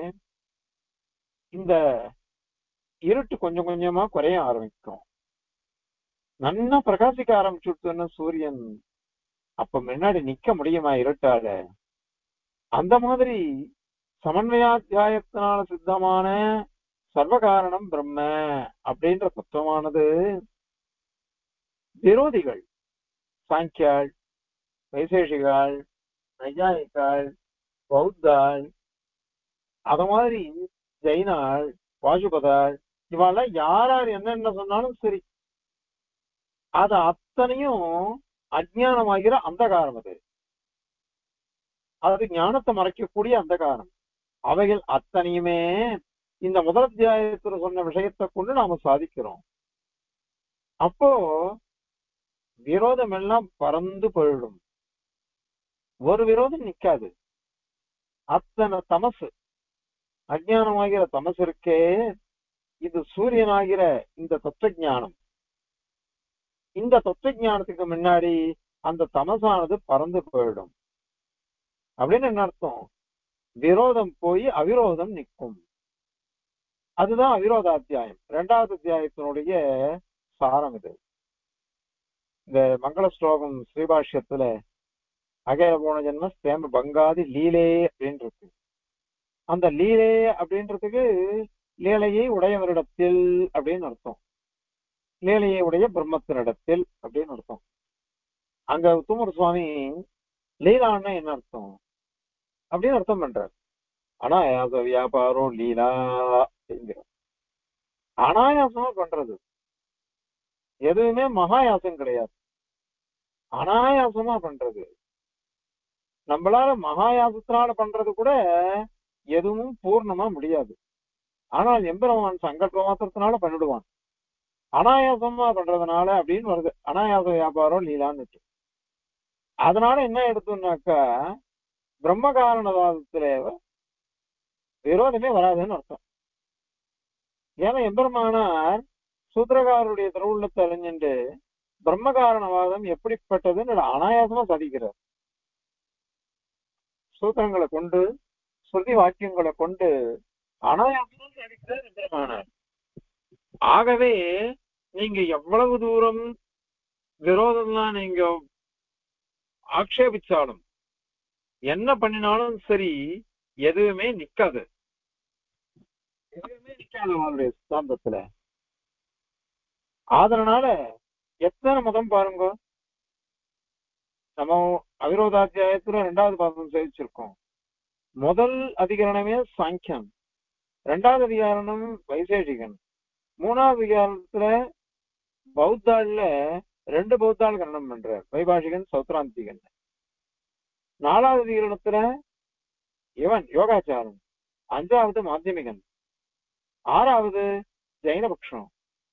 இந்த இருட்டு கொஞ்சம் கொஞ்சமா குறைய ஆரம்பிக்கும். நல்லா பிரகாசிக்க ஆரம்பிச்சுட்டுன்னு சூரியன், அப்ப முன்னாடி நிக்க முடியுமா இருட்டால? அந்த மாதிரி சமன்வயாத்தியாயத்தினால சித்தமான சர்வகாரணம் பிரம்ம அப்படின்ற தத்துவமானது விரோதிகள், சாங்கியாள், வைசேஷிகாள், நையாயிக்காள், பௌத்தாள், அத மாதிரி ஜெயினாள், பாசுபதாள், இவெல்லாம் யார் யார் என்னென்ன சொன்னாலும் சரி, அது அத்தனையும் அஜ்ஞானமாகிற அந்தகாரம். அது அது ஞானத்தை மறைக்கக்கூடிய அந்தகாரம். அவைகள் அத்தனையுமே இந்த முதல் அத்தியாயத்துல சொன்ன விஷயத்தை கொண்டு நாம சாதிக்கிறோம். அப்போ விரோதம் எல்லாம் பறந்து போயிடும், ஒரு விரோதம் நிக்காது. அத்தனை தமசு, அஜ்ஞானமாகிற தமசு இருக்கே, இது சூரியனாகிற இந்த தத்துவஞானம், இந்த தத்துவஞானத்துக்கு முன்னாடி அந்த தமசானது பறந்து போயிடும். அப்படின்னு என்ன அர்த்தம்? விரோதம் போய் அவிரோதம் நிற்கும். அதுதான் அவிரோதாத்தியாயம். இரண்டாவது அத்தியாயத்தினுடைய சாரம் இது. இந்த மங்கள ஸ்லோகம் ஸ்ரீபாஷ்யத்துல அகேர போன ஜென்ம ஸ்தேம பங்காதி லீலே அப்படின்னு இருக்கு. அந்த லீலே அப்படின்றதுக்கு லீலையை உடையவரிடத்தில் அப்படின்னு அர்த்தம். லீலையை உடைய பிரம்மத்தினிடத்தில் அப்படின்னு அர்த்தம். அங்க உத்தமர் சுவாமி லீலான்னா என்ன அர்த்தம் அப்படின்னு அர்த்தம் பண்றார். அனாயாச வியாபாரம் லீலா அப்படிங்கிற அனாயாசமா பண்றது எதுவுமே மகாயாசம் கிடையாது, அனாயாசமா பண்றது. நம்மளால மகாயாசத்தினால பண்றது கூட எதுவும் பூர்ணமா முடியாது. ஆனால் எம்பெருமான் சங்கல்ப மாத்திரத்தினால பண்ணிடுவான். அனாயாசமா பண்றதுனால அப்படின்னு வருது அனாயாச வியாபாரம் லீலான்னு. அதனால என்ன எடுத்தோம்னாக்கா பிரம்ம காரணவாதத்துல விரோதமே வராதுன்னு அர்த்தம். ஏன்னா எம்பெருமானார் சூத்திரகாரருடைய திருவுள்ளத்தை அறிஞ்சுட்டு பிரம்ம காரணவாதம் எப்படிப்பட்டதுன்னு அனாயாசமா சாதிக்கிறார். சூத்திரங்களை கொண்டு ஸ்ருதி வாக்கியங்களை கொண்டு அனாயாசமா சாதிக்கிறார் எம்பெருமானார். ஆகவே நீங்க எவ்வளவு தூரம் விரோதம்லாம் நீங்க ஆக்ஷேபிச்சாலும் என்ன பண்ணினாலும் சரி எதுவுமே நிக்காது, எதுவுமே நிக்காது அவருடைய சித்தாந்தத்துல. அதனால எத்தனை மதம் பாருங்க, நம்ம அவிரோதாத்தியாயத்துல ரெண்டாவது பாதம் சேவிச்சிருக்கோம். முதல் அதிகரணமே சாங்கியம், ரெண்டாவது அதிகாரணம் வைசேஷிகன், மூணாவது அதிகாரத்துல பௌத்தாள்ல ரெண்டு பௌத்தாள் கரணம் பண்ற வைபாஷிகன் சௌத்ராந்திகன், நாலாவது அதிகரணத்துல இவன் யோகாச்சாரன், அஞ்சாவது மாத்தியமிகன், ஆறாவது ஜெயினபக்ஷம்,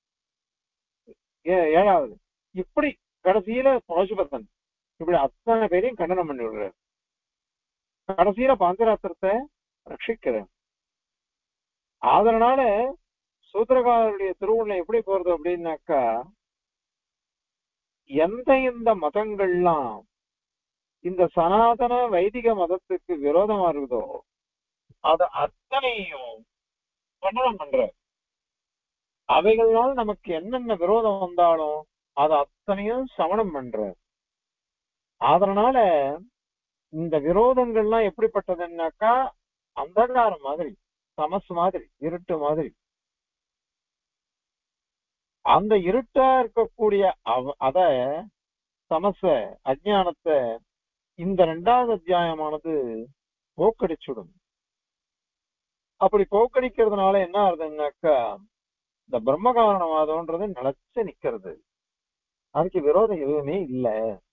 ஏழாவது இப்படி கடைசியில பாசுபத்தன், இப்படி அத்தனை பேரையும் கண்டனம் பண்ணி விடுற. கடைசியில பாஞ்சராத்திரத்தை ரட்சிக்கிறேன். அதனால சூத்திரகாரருடைய திருவுள்ளம் எப்படி போறது அப்படின்னாக்கா எந்த இந்த மதங்கள்லாம் இந்த சனாதன வைதிக மதத்துக்கு விரோதமா இருக்குதோ அது அத்தனையும் கண்டனம் பண்ற. அவைகளால் நமக்கு என்னென்ன விரோதம் வந்தாலும் அது அத்தனையும் சமணம் பண்ற. அதனால இந்த விரோதங்கள்லாம் எப்படிப்பட்டதுன்னாக்கா அந்தகாரம் மாதிரி, தமசு மாதிரி, இருட்டு மாதிரி. அந்த இருட்டா இருக்கக்கூடிய அவ அத தமச அஜ்ஞானத்தை இந்த ரெண்டாவது அத்தியாயமானது போக்கடிச்சுடும். அப்படி போக்கடிக்கிறதுனால என்ன ஆகுதுன்னாக்கா இந்த பிரம்ம காரணவாதம்ன்றது நிலைச்சு நிக்கிறது, அதுக்கு விரோதம் எதுவுமே இல்லை.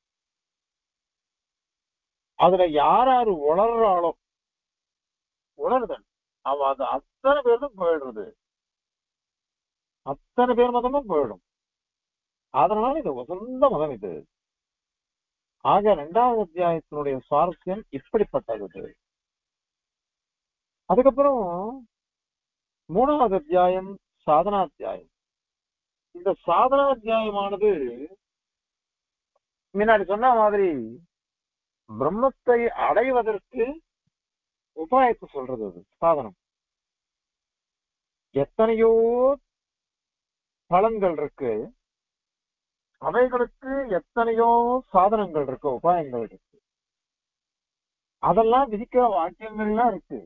அதுல யார் யாரு உணர்றாளோ உணர்தல் அவ அது அத்தனை பேரும் போயிடுறது, அத்தனை பேர் மதமும் போயிடும். அதனால இது உசந்த மதம் இது. ஆக இரண்டாவது அத்தியாயத்தினுடைய சுவாரஸ்யம் இப்படிப்பட்டது. அதுக்கப்புறம் மூணாவது அத்தியாயம் சாதனாத்தியாயம். இந்த சாதனாத்தியாயமானது முன்னாடி சொன்ன மாதிரி பிரம்மத்தை அடைவதற்கு உபாயத்தை சொல்றது. அது சாதனம். எத்தனையோ பலன்கள் இருக்கு, அவைகளுக்கு எத்தனையோ சாதனங்கள் இருக்கு, உபாயங்கள் இருக்கு. அதெல்லாம் விதிக்கிற வாக்கியங்கள்லாம் இருக்கு.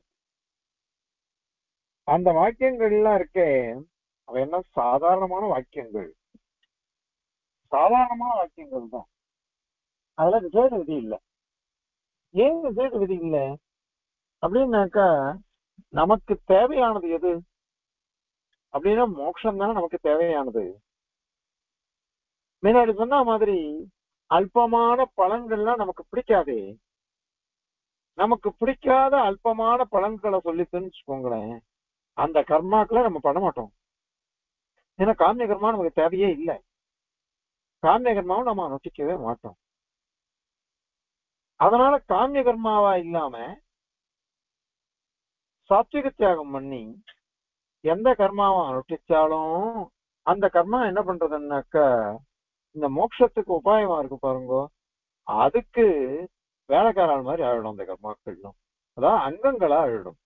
அந்த வாக்கியங்கள்லாம் இருக்கே அவை என்ன சாதாரணமான வாக்கியங்கள், சாதாரணமான வாக்கியங்கள் தான். அதுல விசேஷ விதி இல்லை. ஏன் விசேஷ விதி இல்லை அப்படின்னாக்கா நமக்கு தேவையானது எது அப்படின்னா மோட்சம் தானே நமக்கு தேவையானது. முன்னாடி சொன்ன மாதிரி அல்பமான பலன்கள்லாம் நமக்கு பிடிக்காதே. நமக்கு பிடிக்காத அல்பமான பலன்களை சொல்லி தெரிஞ்சுக்கோங்களேன், அந்த கர்மாக்களை நம்ம பண்ண மாட்டோம். ஏன்னா காமிய கர்மா நமக்கு தேவையே இல்லை. காமிய கர்மாவும் நம்ம அனுஷ்டிக்கவே மாட்டோம். அதனால காமிய கர்மாவா இல்லாம சாத்விக தியாகம் பண்ணி எந்த கர்மாவை அனுஷ்டிச்சாலும் அந்த கர்மா என்ன பண்றதுன்னாக்கா இந்த மோட்சத்துக்கு உபாயமா இருக்கு பாருங்க, அதுக்கு வேலைக்காரன் மாதிரி ஆயிடும் அந்த கர்மாக்கள்லாம். அதான் அங்கங்களா ஆயிடும்.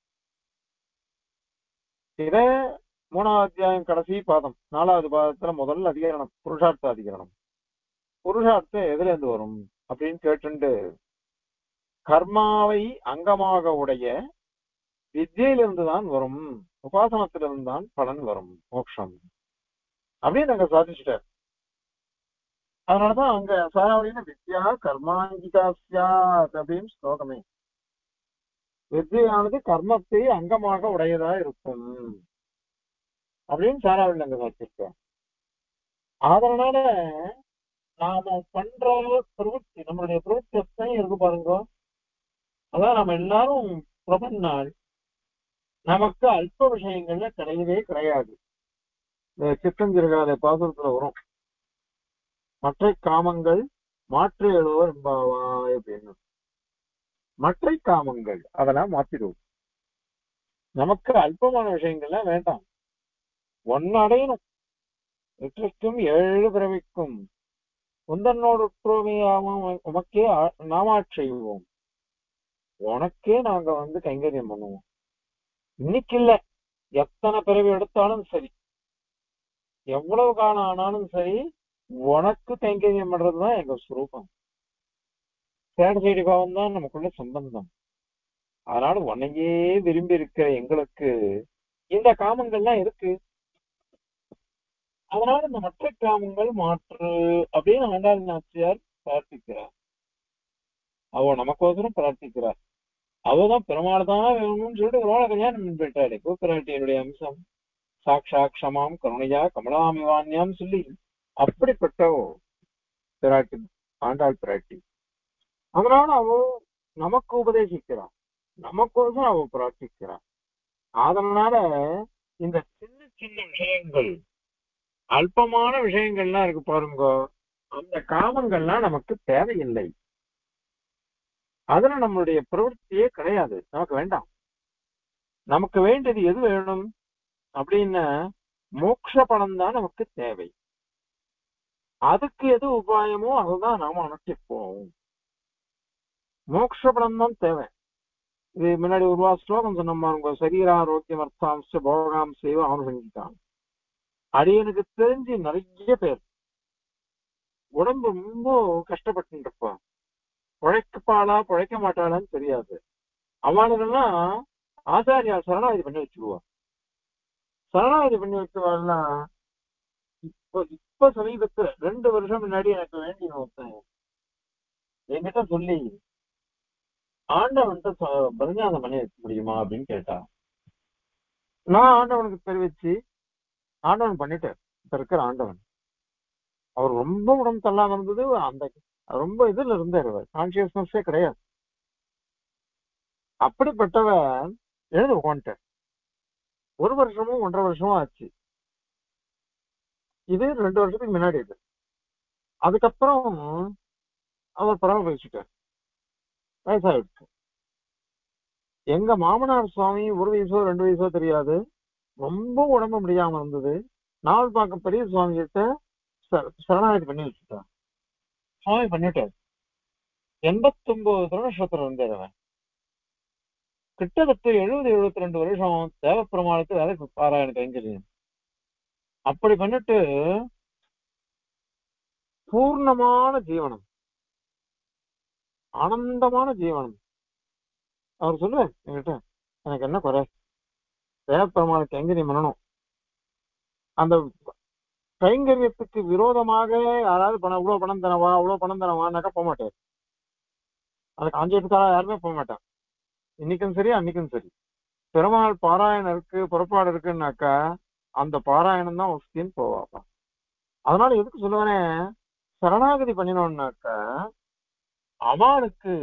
இத மூணாவது அத்தியாயம் கடைசி பாதம் நாலாவது பாதத்துல முதல்ல அதிகரணம் புருஷார்த்த அதிகரணம். புருஷார்த்தம் எதுல இருந்து வரும் அப்படின்னு கேட்டுண்டு, கர்மாவை அங்கமாக உடைய வித்தியிலிருந்து தான் வரும், உபாசனத்திலிருந்து தான் பலன் வரும் மோட்சம் அப்படின்னு அங்க சாதிச்சுட்டார். அதனாலதான் அங்க சாராவளியில வித்யா கர்மாங்கிகா அப்படின்னு ஸ்லோகமே. வித்தியானது கர்மத்தை அங்கமாக உடையதா இருக்கும் அப்படின்னு சாராவளியில அங்க சாதிச்சிருக்கோம். அதனால நாம பண்ற பிரவೃತ್ತಿ, நம்மளுடைய பிரவೃತ್ತಿ எத்தனை இருக்கு பாருங்க. அதான் நம்ம எல்லாரும் பிரபன்னாள், நமக்கு அல்ப விஷயங்கள்ல கிடையவே கிடையாது. இந்த சித்தஞ்சிறுகால பாசுரத்துல வரும், மற்ற காமங்கள் மாற்று எழுவர் என்பாவாய் அப்படின்னு. மற்ற காமங்கள் அதெல்லாம் மாத்திடுவோம். நமக்கு அல்பமான விஷயங்கள்லாம் வேண்டாம். ஒன்னு அடையணும், வெற்றிக்கும் ஏழு பிறவிக்கும் உந்தன்னோடு உற்றுமையாம உமக்கே நாமாட் செய்வோம், உனக்கே நாங்க வந்து கைங்கரியம் பண்ணுவோம். இன்னைக்கு இல்ல, எத்தனை பிறவி எடுத்தாலும் சரி, எவ்வளவு காலம் ஆனாலும் சரி, உனக்கு கைங்கரியம் பண்றதுதான் எங்க சுரூபம். சேடசைடி பாவம் தான் நமக்குள்ள சம்பந்தம். அதனால உன்னையே விரும்பி இருக்கிற எங்களுக்கு இந்த காமங்கள்லாம் இருக்கு. அதனால இந்த மற்ற காமங்கள் மாற்று அப்படின்னு ஆண்டாள் நாச்சியார் பிரார்த்திக்கிறார். அவ நமக்கோசரம் பிரார்த்திக்கிறார். அவதான் பெருமாள் தான் வேணும்னு சொல்லிட்டு பெருமாளை கல்யாணம் போயிட்டாரு. கூப்பிராட்டியனுடைய அம்சம் சாட்சா க்ஷமாம் கருணையா கமலாமிவான்யாம் சொல்லி அப்படிப்பட்ட பிராட்டி ஆண்டாள் பிராட்டி. அதனால அவ நமக்கு உபதேசிக்கிறான், நமக்கோசம் அவ பிரார்த்திக்கிறான். அதனால இந்த சின்ன சின்ன விஷயங்கள், அல்பமான விஷயங்கள்லாம் இருக்கு பாருங்க, அந்த காமங்கள்லாம் நமக்கு தேவையில்லை. அதுல நம்மளுடைய பிரவೃத்தியே கிடையாது, நமக்கு வேண்டாம். நமக்கு வேண்டியது எது வேணும் அப்படின்னா மோட்ச பலம் தான் நமக்கு தேவை. அதுக்கு எது உபாயமோ அதுதான் நாம அனுஷ்டிப்போம். மோட்ச பலம் தான் தேவை. இது முன்னாடி ஒரு வா ஸ்லோகம் சொன்ன, சரீராரோக்கியம் அர்த்தாம்ச போகாம் செய்வ அனுசங்கிட்டான். அடியனுக்கு தெரிஞ்சு நிறைய பேர் உடம்பு ரொம்ப கஷ்டப்பட்டு இருப்பான், பிழைக்கப்பாளா பிழைக்க மாட்டாளான்னு தெரியாது. அவனுக்கெல்லாம் ஆச்சாரியா சரணாகதி பண்ணி வச்சுக்குவா. சரணாகதி பண்ணி வச்சவாள்னா இப்ப இப்ப சமீபத்துல ரெண்டு வருஷம் முன்னாடி எனக்கு வேண்டிய ஒருத்தன் என்கிட்ட சொல்லி, ஆண்டவன்கிட்ட பிரஞ்சாதம் பண்ணி வைக்க முடியுமா அப்படின்னு கேட்டா. நான் ஆண்டவனுக்கு தெரிவிச்சு ஆண்டவன் பண்ணிட்டேன். இப்ப இருக்கிற ஆண்டவன் அவர் ரொம்ப உடம்பு தள்ளாம இருந்தது, அந்த ரொம்ப இதுல இருந்தாரு, கான்சியஸ்னஸே கிடையாது. அப்படிப்பட்டவன் எழுத உட்காந்துட்டேன். ஒரு வருஷமும் ஒன்றரை வருஷமும் ஆச்சு. இது ரெண்டு வருஷத்துக்கு முன்னாடி. இது அதுக்கப்புறம் அவர் பரவ பேசிட்டார், வயசாயிடுச்சு. எங்க மாமனார் சுவாமி ஒரு வயசோ ரெண்டு வயசோ தெரியாது, ரொம்ப உடம்பு முடியாம இருந்தது. நாவல் பார்க்க பெரிய சுவாமி கிட்ட சரணாகதி பண்ணி வச்சுட்டார். சுவாமி பண்ணிட்டார். எண்பத்தி ஒன்பது திருநட்சத்திரம் இருந்தார் அவன். கிட்டத்தட்ட எழுபது எழுபத்தி ரெண்டு வருஷம் தேவ பிரமாணத்து வேலைக்கு பாராயண கைங்கரியம் அப்படி பண்ணிட்டு பூர்ணமான ஜீவனம், ஆனந்தமான ஜீவனம். அவர் சொல்லுவார் என்கிட்ட, எனக்கு என்ன குறை, தேவ பிரமாண கைங்கரியம் பண்ணணும். அந்த கைங்கரியத்துக்கு விரோதமாக யாராவது பணம் இவ்வளவு பணம் தரவா அவ்வளவு பணம் தரவான்னாக்கா போக மாட்டார். அதுக்கு காஞ்சிபுரத்தால யாருமே போக மாட்டான். இன்னைக்கும் சரி அன்னைக்கும் சரி, பெருமாள் பாராயணம் இருக்கு புறப்பாடு இருக்குன்னாக்கா அந்த பாராயணம் தான் வசதின்னு போவாப்பா. அதனால எதுக்கு சொல்லுவானே, சரணாகதி பண்ணினோம்னாக்கா அவனுக்கு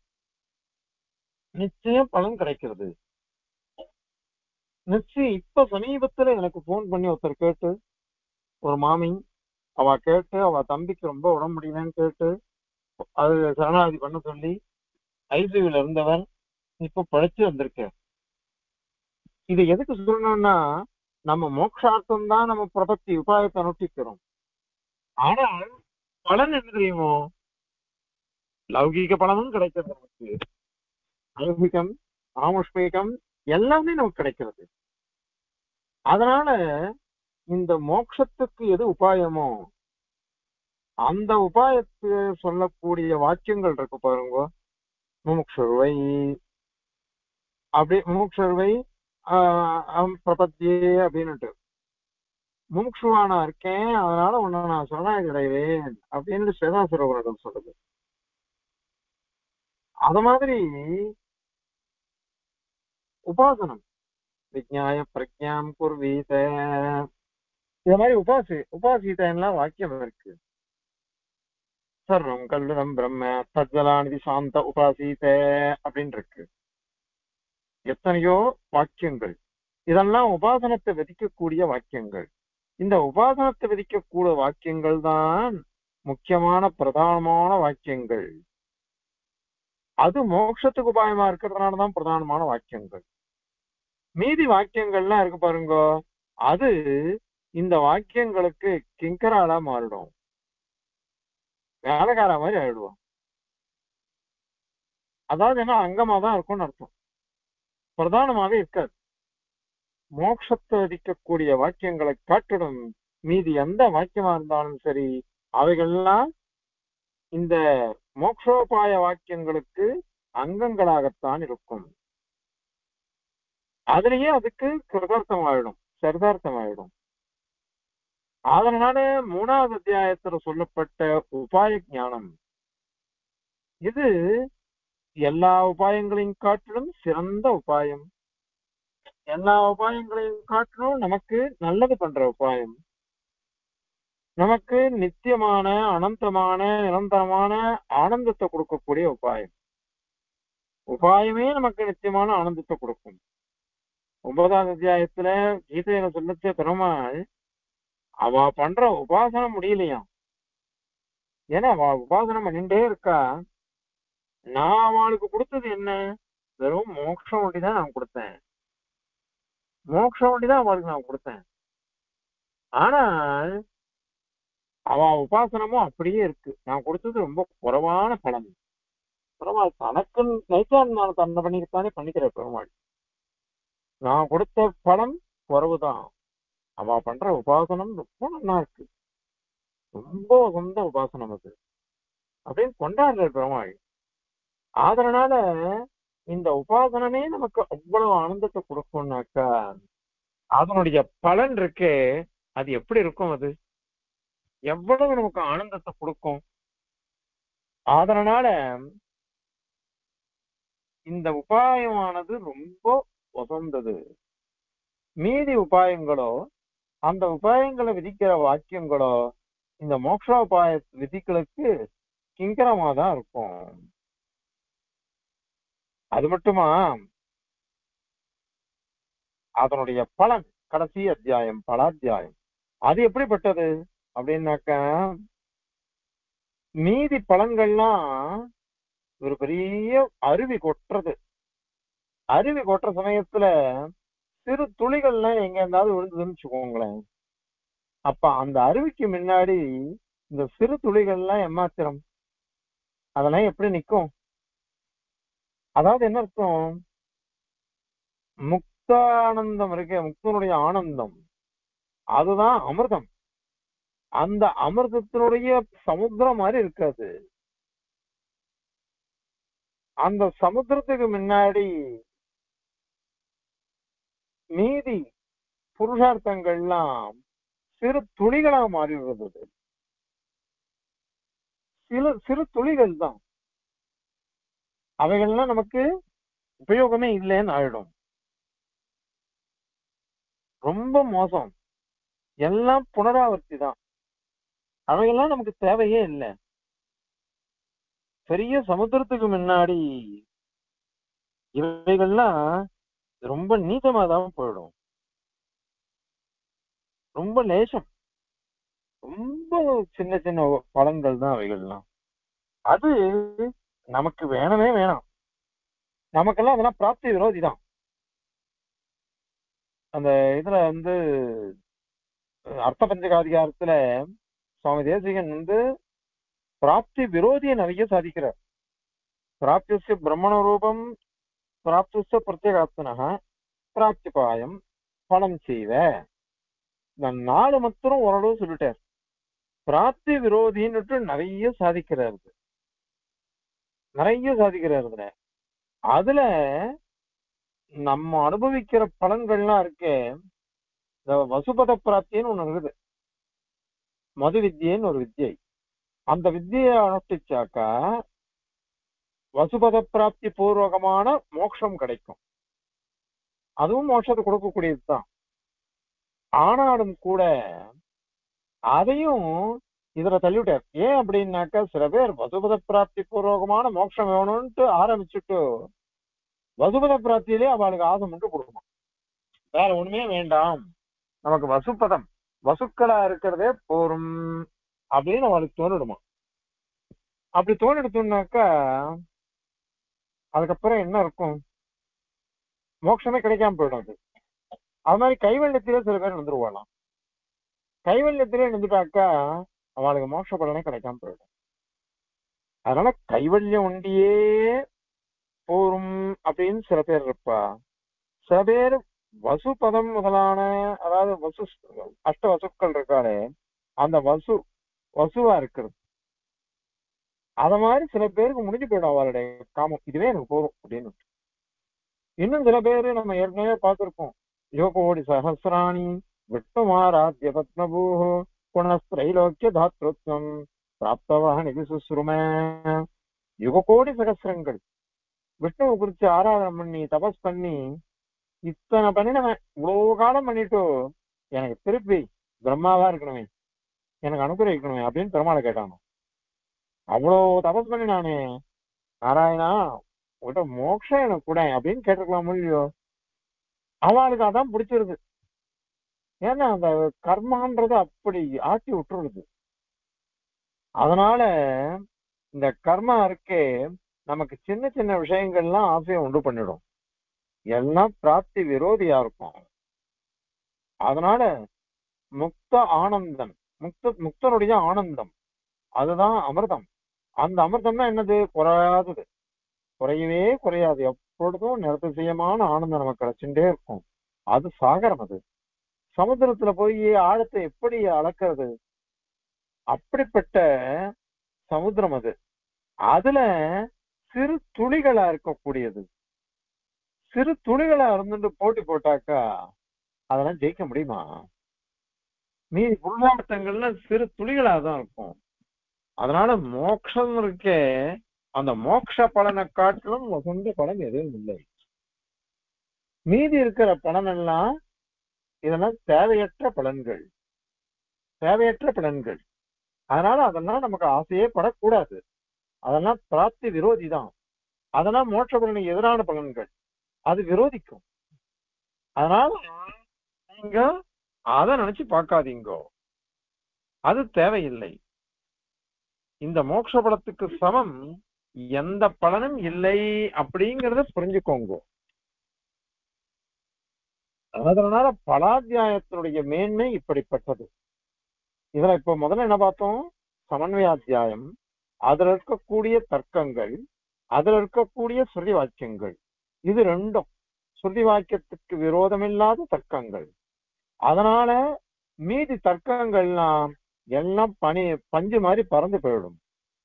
நிச்சயம் பலன் கிடைக்கிறது. நிச்சயம். இப்ப சமீபத்துல எனக்கு போன் பண்ணி ஒருத்தர் கேட்டு, ஒரு மாமி அவ கேட்டு அவ தம்பிக்கு ரொம்ப உடம்பு முடியலன்னு கேட்டு அது சரணாகதி பண்ண சொல்லி ஐசியூல இருந்தவர் இப்ப பழைச்சு வந்திருக்க. இது எதுக்கு சொல்லணும்னா, நம்ம மோட்சார்த்தம் தான் நம்ம பிரபத்தி உபாயத்தை அனுஷ்டிக்கிறோம். ஆனால் பலன் என்ன தெரியுமோ, லௌகீக பலனும் கிடைக்கிறது நமக்கு, லௌகிகம் ஆமுஷ்மிகம் எல்லாமே நமக்கு கிடைக்கிறது. அதனால இந்த மோட்சத்துக்கு எது உபாயமோ அந்த உபாயத்து சொல்லக்கூடிய வாக்கியங்கள் இருக்கு பாருங்க. முமுக்ஷுவை அப்படி முமுக்ஷுவை ஆஹ் பிரபத்தியே அப்படின்னுட்டு, முமுக்ஷுவானா இருக்கேன் அதனால உன்னை நான் சரணாகி அடைவேன் அப்படின்னு சேதாசுரவரிடம் சொல்லுது. அத மாதிரி உபாசனம் விஜ்ஞாய பிரஜாம் குர்வீத, இந்த மாதிரி உபாசி உபாசிதெல்லாம் வாக்கியம் இருக்கு. சர்வம் கல்லுடம் பிரம்ம தஜ்ஜலாநிதி சாந்த உபாசித அப்படின்னு இருக்கு. எத்தனையோ வாக்கியங்கள், இதெல்லாம் உபாசனத்தை விதிக்கக்கூடிய வாக்கியங்கள். இந்த உபாசனத்தை விதிக்கக்கூடிய வாக்கியங்கள் தான் முக்கியமான பிரதானமான வாக்கியங்கள். அது மோட்சத்துக்கு உபாயமா இருக்கிறதுனாலதான் பிரதானமான வாக்கியங்கள். மீதி வாக்கியங்கள்லாம் இருக்கு பாருங்க, அது இந்த வாக்கியங்களுக்கு கிங்கராலா மாறிடும், வேலைக்கார மாதிரி ஆயிடுவோம். அதாவது என்ன, அங்கமா தான் இருக்கும்னு அர்த்தம், பிரதானமாவே இருக்காது. மோட்சத்தை விதிக்கக்கூடிய வாக்கியங்களை காட்டிடும் மீதி எந்த வாக்கியமா இருந்தாலும் சரி, அவைகள்லாம் இந்த மோக்ஷோபாய வாக்கியங்களுக்கு அங்கங்களாகத்தான் இருக்கும். அதுலயே அதுக்கு கிருதார்த்தம் ஆயிடும், சரிதார்த்தம் ஆயிடும். அதனால மூணாவது அத்தியாயத்துல சொல்லப்பட்ட உபாய ஞானம் இது எல்லா உபாயங்களையும் காட்டிலும் சிறந்த உபாயம். எல்லா உபாயங்களையும் காட்டிலும் நமக்கு நல்லது பண்ற உபாயம், நமக்கு நித்தியமான அனந்தமான நிரந்தரமான ஆனந்தத்தை கொடுக்கக்கூடிய உபாயம். உபாயமே நமக்கு நித்தியமான ஆனந்தத்தை கொடுக்கும். ஒன்பதாவது அத்தியாயத்துல கீதையில சொல்லச்ச பெருமாள் அவ பண்ற உபாசனம் முடியலையா, ஏன்னா அவ உபாசனம் பண்ணிட்டே இருக்கா. நான் அவளுக்கு கொடுத்தது என்ன, வெறும் மோட்சம் ஒண்டிதான் நான் கொடுத்தேன், மோட்சம் ஒண்டிதான் அவளுக்கு நான் கொடுத்தேன். ஆனால் அவ உபாசனமும் அப்படியே இருக்கு, நான் கொடுத்தது ரொம்ப குறைவான பலன். பெருமாள் தனக்கு நைத்தான் நான் தன்னை பண்ணித்தானே பண்ணிக்கிற பெருமாள், நான் கொடுத்த பலன் குறைவுதான், அவ பண்ற உபாசனம் ரொம்ப நல்லா இருக்கு, ரொம்ப உகந்த உபாசனம் அது அப்படின்னு கொண்டாடுற பெருமாள். அதனால இந்த உபாசனமே நமக்கு அவ்வளவு ஆனந்தத்தை கொடுக்கும்னாக்கா அதனுடைய பலன் இருக்கே அது எப்படி இருக்கும், அது எவ்வளவு நமக்கு ஆனந்தத்தை கொடுக்கும். அதனால இந்த உபாயமானது ரொம்ப உகந்தது. மீதி உபாயங்களோ, அந்த உபாயங்களை விதிக்கிற வாக்கியங்களோ இந்த மோட்சோபாய விதிகளுக்கு கிங்கரமா தான் இருக்கும். அது மட்டுமா, அதனுடைய பலன் கடைசி அத்தியாயம் பலாத்தியாயம் அது எப்படிப்பட்டது அப்படின்னாக்கா, மீதி பலன்கள்லாம் ஒரு பெரிய அருவி கொட்டுறது, அருவி கொட்டுற சமயத்துல சிறு துளிகள்லாம் எங்க இருந்தாவது விழுந்ததுன்னு வச்சுக்கோங்களேன், அப்ப அந்த அருவிக்கு முன்னாடி இந்த சிறு துளிகள்லாம் எம்மாத்திரம், அதெல்லாம் எப்படி நிக்கும்? அதாவது என்ன அர்த்தம், முக்தானந்தம் இருக்க, முக்தனுடைய ஆனந்தம் அதுதான் அமிர்தம். அந்த அமிர்தத்தினுடைய சமுத்திரம் மாதிரி இருக்காது. அந்த சமுத்திரத்துக்கு முன்னாடி மீதி புருஷார்த்தங்கள்லாம் சிறு துளிகளா மாறி வருது, சிறு சிறு துளிகள் தான், அவைகள்லாம் நமக்கு உபயோகமே இல்லைன்னு ஆயிடும். ரொம்ப மோசம், எல்லாம் புனராவர்த்தி தான், அவைகள்லாம் நமக்கு தேவையே இல்லை. பெரிய சமுத்திரத்துக்கு முன்னாடி இவைகள்லாம் ரொம்ப நீட்டமா தான் போயிடும், ரொம்ப லேசம், ரொம்ப சின்ன சின்ன பலன்கள் தான் அவைகள்லாம். அது நமக்கு வேணவே வேணாம், நமக்கெல்லாம் அதெல்லாம் பிராப்தி விரோதி தான். அந்த இதுல வந்து அர்த்த பஞ்சகாதிகாரத்துல சுவாமி தேசிகன் வந்து பிராப்தி விரோதியை நிறைய சாதிக்கிறார். பிராப்திய பிரம்மண ரூபம் பிராப்திய பிரத்யேகாத்மனா பிராப்திபாயம் பலம் செய்வ. இந்த நாலு மாத்திரம் ஓரளவு சொல்லிட்டார். பிராப்தி விரோதின்னுட்டு நிறைய சாதிக்கிறாரு, நிறைய சாதிக்கிறாரு. அதுல நம்ம அனுபவிக்கிற பலன்கள்லாம் இருக்கே, இந்த வசுபத பிராப்தின்னு ஒண்ணு இருக்குது, மது வித்தியன்னு ஒரு வித்தியை. அந்த வித்தியை அனுஷ்டிச்சாக்கா வசுபத பிராப்தி பூர்வகமான மோட்சம் கிடைக்கும். அதுவும் மோட்சத்தை கொடுக்கக்கூடியதுதான். ஆனாலும் கூட அதையும் இதுல தள்ளிவிட்டார். ஏன் அப்படின்னாக்கா சில பேர் வசுபத பிராப்தி பூர்வகமான மோட்சம் வேணும்ட்டு ஆரம்பிச்சுட்டு வசுபத பிராப்தியிலே அவளுக்கு ஆசை மட்டும் கொடுக்கணும், வேற ஒண்ணுமே வேண்டாம், நமக்கு வசுப்பதம் வசுக்களா இருக்கிறதே போரும் அப்படின்னு அவளுக்கு தோணிடுமா. அப்படி தோணிடுத்துனாக்கா அதுக்கப்புறம் என்ன இருக்கும், மோட்சமே கிடைக்காம போயிடும். அது அது மாதிரி கைவல்யத்திலே சில பேர் நின்றுவாளாம். கைவல்யத்திலே நின்றுட்டாக்கா அவளுக்கு மோட்ச பலனே கிடைக்காம போயிடும். அதனால கைவல்யம் ஒண்டியே போரும் அப்படின்னு சில பேர் இருப்பா. சில பேர் வசுபதம் முதலான, அதாவது வசு அஷ்ட வசுக்கள் இருக்காளே அந்த வசு வசுவா இருக்கிறது, அத மாதிரி சில பேருக்கு முடிஞ்சு போயிடும் அவளுடைய காமம், இதுவே எனக்கு போதும் அப்படின்னு. இன்னும் சில பேரு நம்ம ஏற்கனவே பார்த்திருக்கோம், யோகோடி சஹசிராணி விஷ்ணுமாராத்ய பத்மபூஹோ குணஸ்திரைலோக்கிய தாத்ருத்வம் பிராப்தவாக நிதி சுஸ்ரும. யுக கோடி சகசிரங்கள் விஷ்ணுவை குறிச்சு ஆராதனை பண்ணி தபஸ் பண்ணி இத்தனை பண்ணினவன், இவ்வளவு காலம் பண்ணிட்டு எனக்கு திருப்பி பிரம்மாவா இருக்கணுமே, எனக்கு அனுகிரகிக்கணுமே அப்படின்னு பெருமாளை கேட்டானோ. அவ்வளோ தபஸ் பண்ணி நானே நாராயணா உங்கள்கிட்ட மோட்சம் எனக்கு கூட அப்படின்னு கேட்டிருக்கலாம் இல்லையோ. அவளுக்கு அதான் பிடிச்சிருது. ஏன்னா அந்த கர்மான்றது அப்படி ஆட்டி விட்டுருது. அதனால இந்த கர்மா இருக்கே நமக்கு சின்ன சின்ன விஷயங்கள்லாம் ஆசையை உண்டு பண்ணிடும், எல்லாம் பிராப்தி விரோதியா இருக்கும். அதனால முக்த ஆனந்தம், முக்த முக்தனுடைய ஆனந்தம் அதுதான் அமிர்தம். அந்த அமிர்தம்னா என்னது, குறையாதது, குறையவே குறையாது, எப்பொழுதும் நிரதிசயமான ஆனந்தம் நமக்கு கிடைச்சுட்டே இருக்கும். அது சாகரம். அது சமுத்திரத்துல போய் ஆழத்தை எப்படி அளக்கிறது, அப்படிப்பட்ட சமுத்திரம் அது. அதுல சிறு துளிகளா இருக்கக்கூடியது, சிறு துளிகளா இருந்துட்டு போட்டி போட்டாக்கா அதெல்லாம் ஜெயிக்க முடியுமா? மீதி புருஷார்த்தங்கள்ல சிறு துளிகளா தான் இருக்கும். அதனால மோட்சம் இருக்கே, அந்த மோட்ச பலனை காட்டிலும் உகந்த பலன் எதுவும் இல்லை. மீதி இருக்கிற பலன் எல்லாம் இதெல்லாம் தேவையற்ற பலன்கள், தேவையற்ற பலன்கள். அதனால அதெல்லாம் நமக்கு ஆசையே படக்கூடாது, அதெல்லாம் பிராப்தி விரோதி தான். அதெல்லாம் மோட்ச பலனுக்கு எதிரான பலன்கள், அது விரோதிக்கும். அதனால நீங்க அதை நினைச்சு பார்க்காதீங்கோ, அது தேவையில்லை. இந்த மோட்ச பலத்துக்கு சமம் எந்த பலனும் இல்லை அப்படிங்கறத புரிஞ்சுக்கோங்க. அதனால பலாத்தியாயத்தினுடைய மேன்மை இப்படிப்பட்டது. இதுல இப்ப முதல்ல என்ன பார்த்தோம், சமன்வயாத்தியாயம், அதுல இருக்கக்கூடிய தர்க்கங்கள், அதுல இருக்கக்கூடிய ஸ்ருதி வாக்கியங்கள், இது ரெண்டும் ஸ்ருதி வாக்கியத்துக்கு விரோதமில்லாத தர்க்கங்கள். அதனால மீதி தர்க்கங்கள்லாம் எல்லாம் பனி பஞ்சு மாதிரி பறந்து போயிடும்.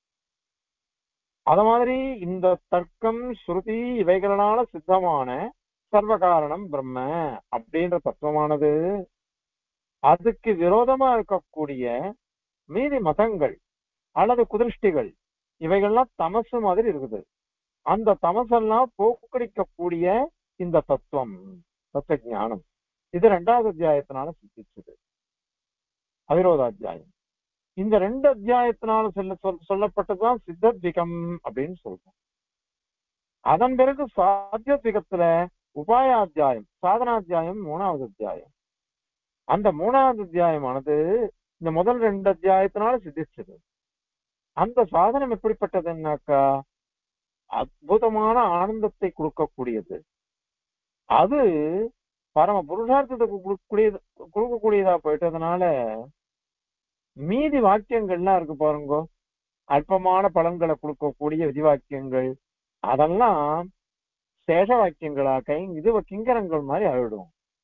அத மாதிரி இந்த தர்க்கம் ஸ்ருதி இவைகளால சித்தமான சர்வ காரணம் பிரம்ம அப்படின்ற தத்துவமானது அதுக்கு விரோதமா இருக்கக்கூடிய மீதி மதங்கள் அல்லது குதிருஷ்டிகள் இவைகள்லாம் தமசு மாதிரி இருக்குது. அந்த தமசெல்லாம் போக்கடிக்கக்கூடிய இந்த தத்துவம் தத்துவ ஞானம், இது ரெண்டாவது அத்தியாயத்தினால சித்திச்சது, அவிரோதாத்தியாயம். இந்த ரெண்டு அத்தியாயத்தினால சொல்ல சொல் சொல்லப்பட்டதுதான் சித்தத்விகம் அப்படின்னு சொல்றோம். அதன் பிறகு சாத்தியத்விகத்துல உபாயாத்தியாயம், சாதனாத்தியாயம், மூணாவது அத்தியாயம். அந்த மூணாவது அத்தியாயமானது இந்த முதல் ரெண்டு அத்தியாயத்தினால சித்திச்சது. அந்த சாதனம் எப்படிப்பட்டதுன்னாக்கா அற்புதமான ஆனந்தத்தை கொடுக்கக்கூடியது. அது பரம புருஷார்த்தத்துக்கு கொடுக்கக்கூடியது கொடுக்கக்கூடியதா போயிட்டதுனால மீதி வாக்கியங்கள்லாம் இருக்கு பாருங்க, அல்பமான பலன்களை கொடுக்கக்கூடிய விதி வாக்கியங்கள், அதெல்லாம் சேஷ வாக்கியங்களா கை இது கிங்கரங்கள் மாதிரி ஆயிடும்.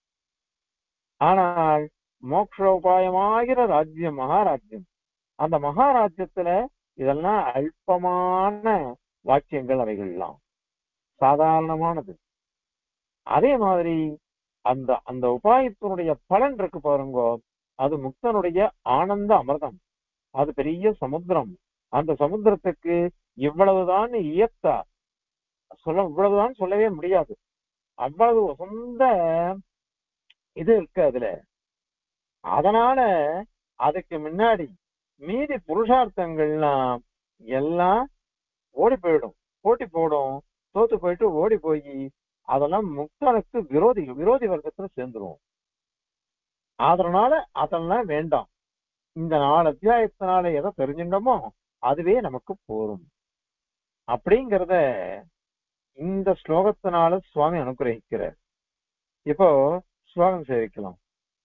ஆனால் மோக்ஷோபாயமாகிற ராஜ்யம் மகாராஜ்யம், அந்த மகாராஜ்யத்துல இதெல்லாம் அல்பமான வாக்கியங்கள், அவைகள்லாம் சாதாரணமானது. அதே மாதிரி அந்த அந்த உபாயத்தினுடைய பலன் இருக்கு பாருங்க, அது முக்தனுடைய ஆனந்த அமிர்தம், அது பெரிய சமுத்திரம். அந்த சமுத்திரத்துக்கு இவ்வளவுதான் இயத்தா சொல்ல இவ்வளவுதான் சொல்லவே முடியாது. அவ்வளவு சொந்த இது இருக்கு அதுல. அதனால அதுக்கு முன்னாடி மீதி புருஷார்த்தங்கள்லாம் எல்லாம் ஓடி போயிடும், போட்டி போடும், தோத்து போயிட்டு ஓடி போய் அதெல்லாம் முக்தனுக்கு விரோதி விரோதி வர்க்கத்துல சேர்ந்துரும். அதனால அதெல்லாம் வேண்டாம். இந்த நாலு அத்தியாயத்தினால எதை தெரிஞ்சுட்டோமோ அதுவே நமக்கு போரும் அப்படிங்கிறத இந்த ஸ்லோகத்தினால சுவாமி அனுகிரகிக்கிறார். இப்போ ஸ்லோகம் சேவிக்கலாம்.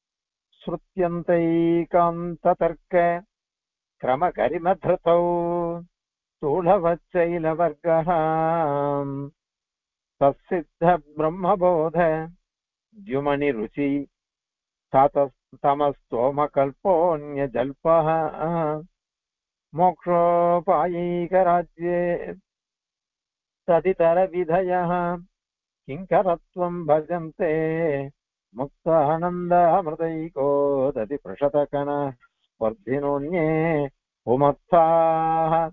ஸ்ருத்யந்தைகாந்த தர்க்க கிரம கரிமத்ரதௌ ஸ்தூலவச்சைல வர்க்கம் தசித்த பிரம்மபோத द्युमणि रुचि तमस्तोम कल्पोन्य जल्पः मोक्षोपायैक राज्ये तदितर विधयः किंकरत्वं भजन्ते मुक्तानन्दामृतैको दति प्रशतकन स्पर्धिनोन्ये उमत्थाः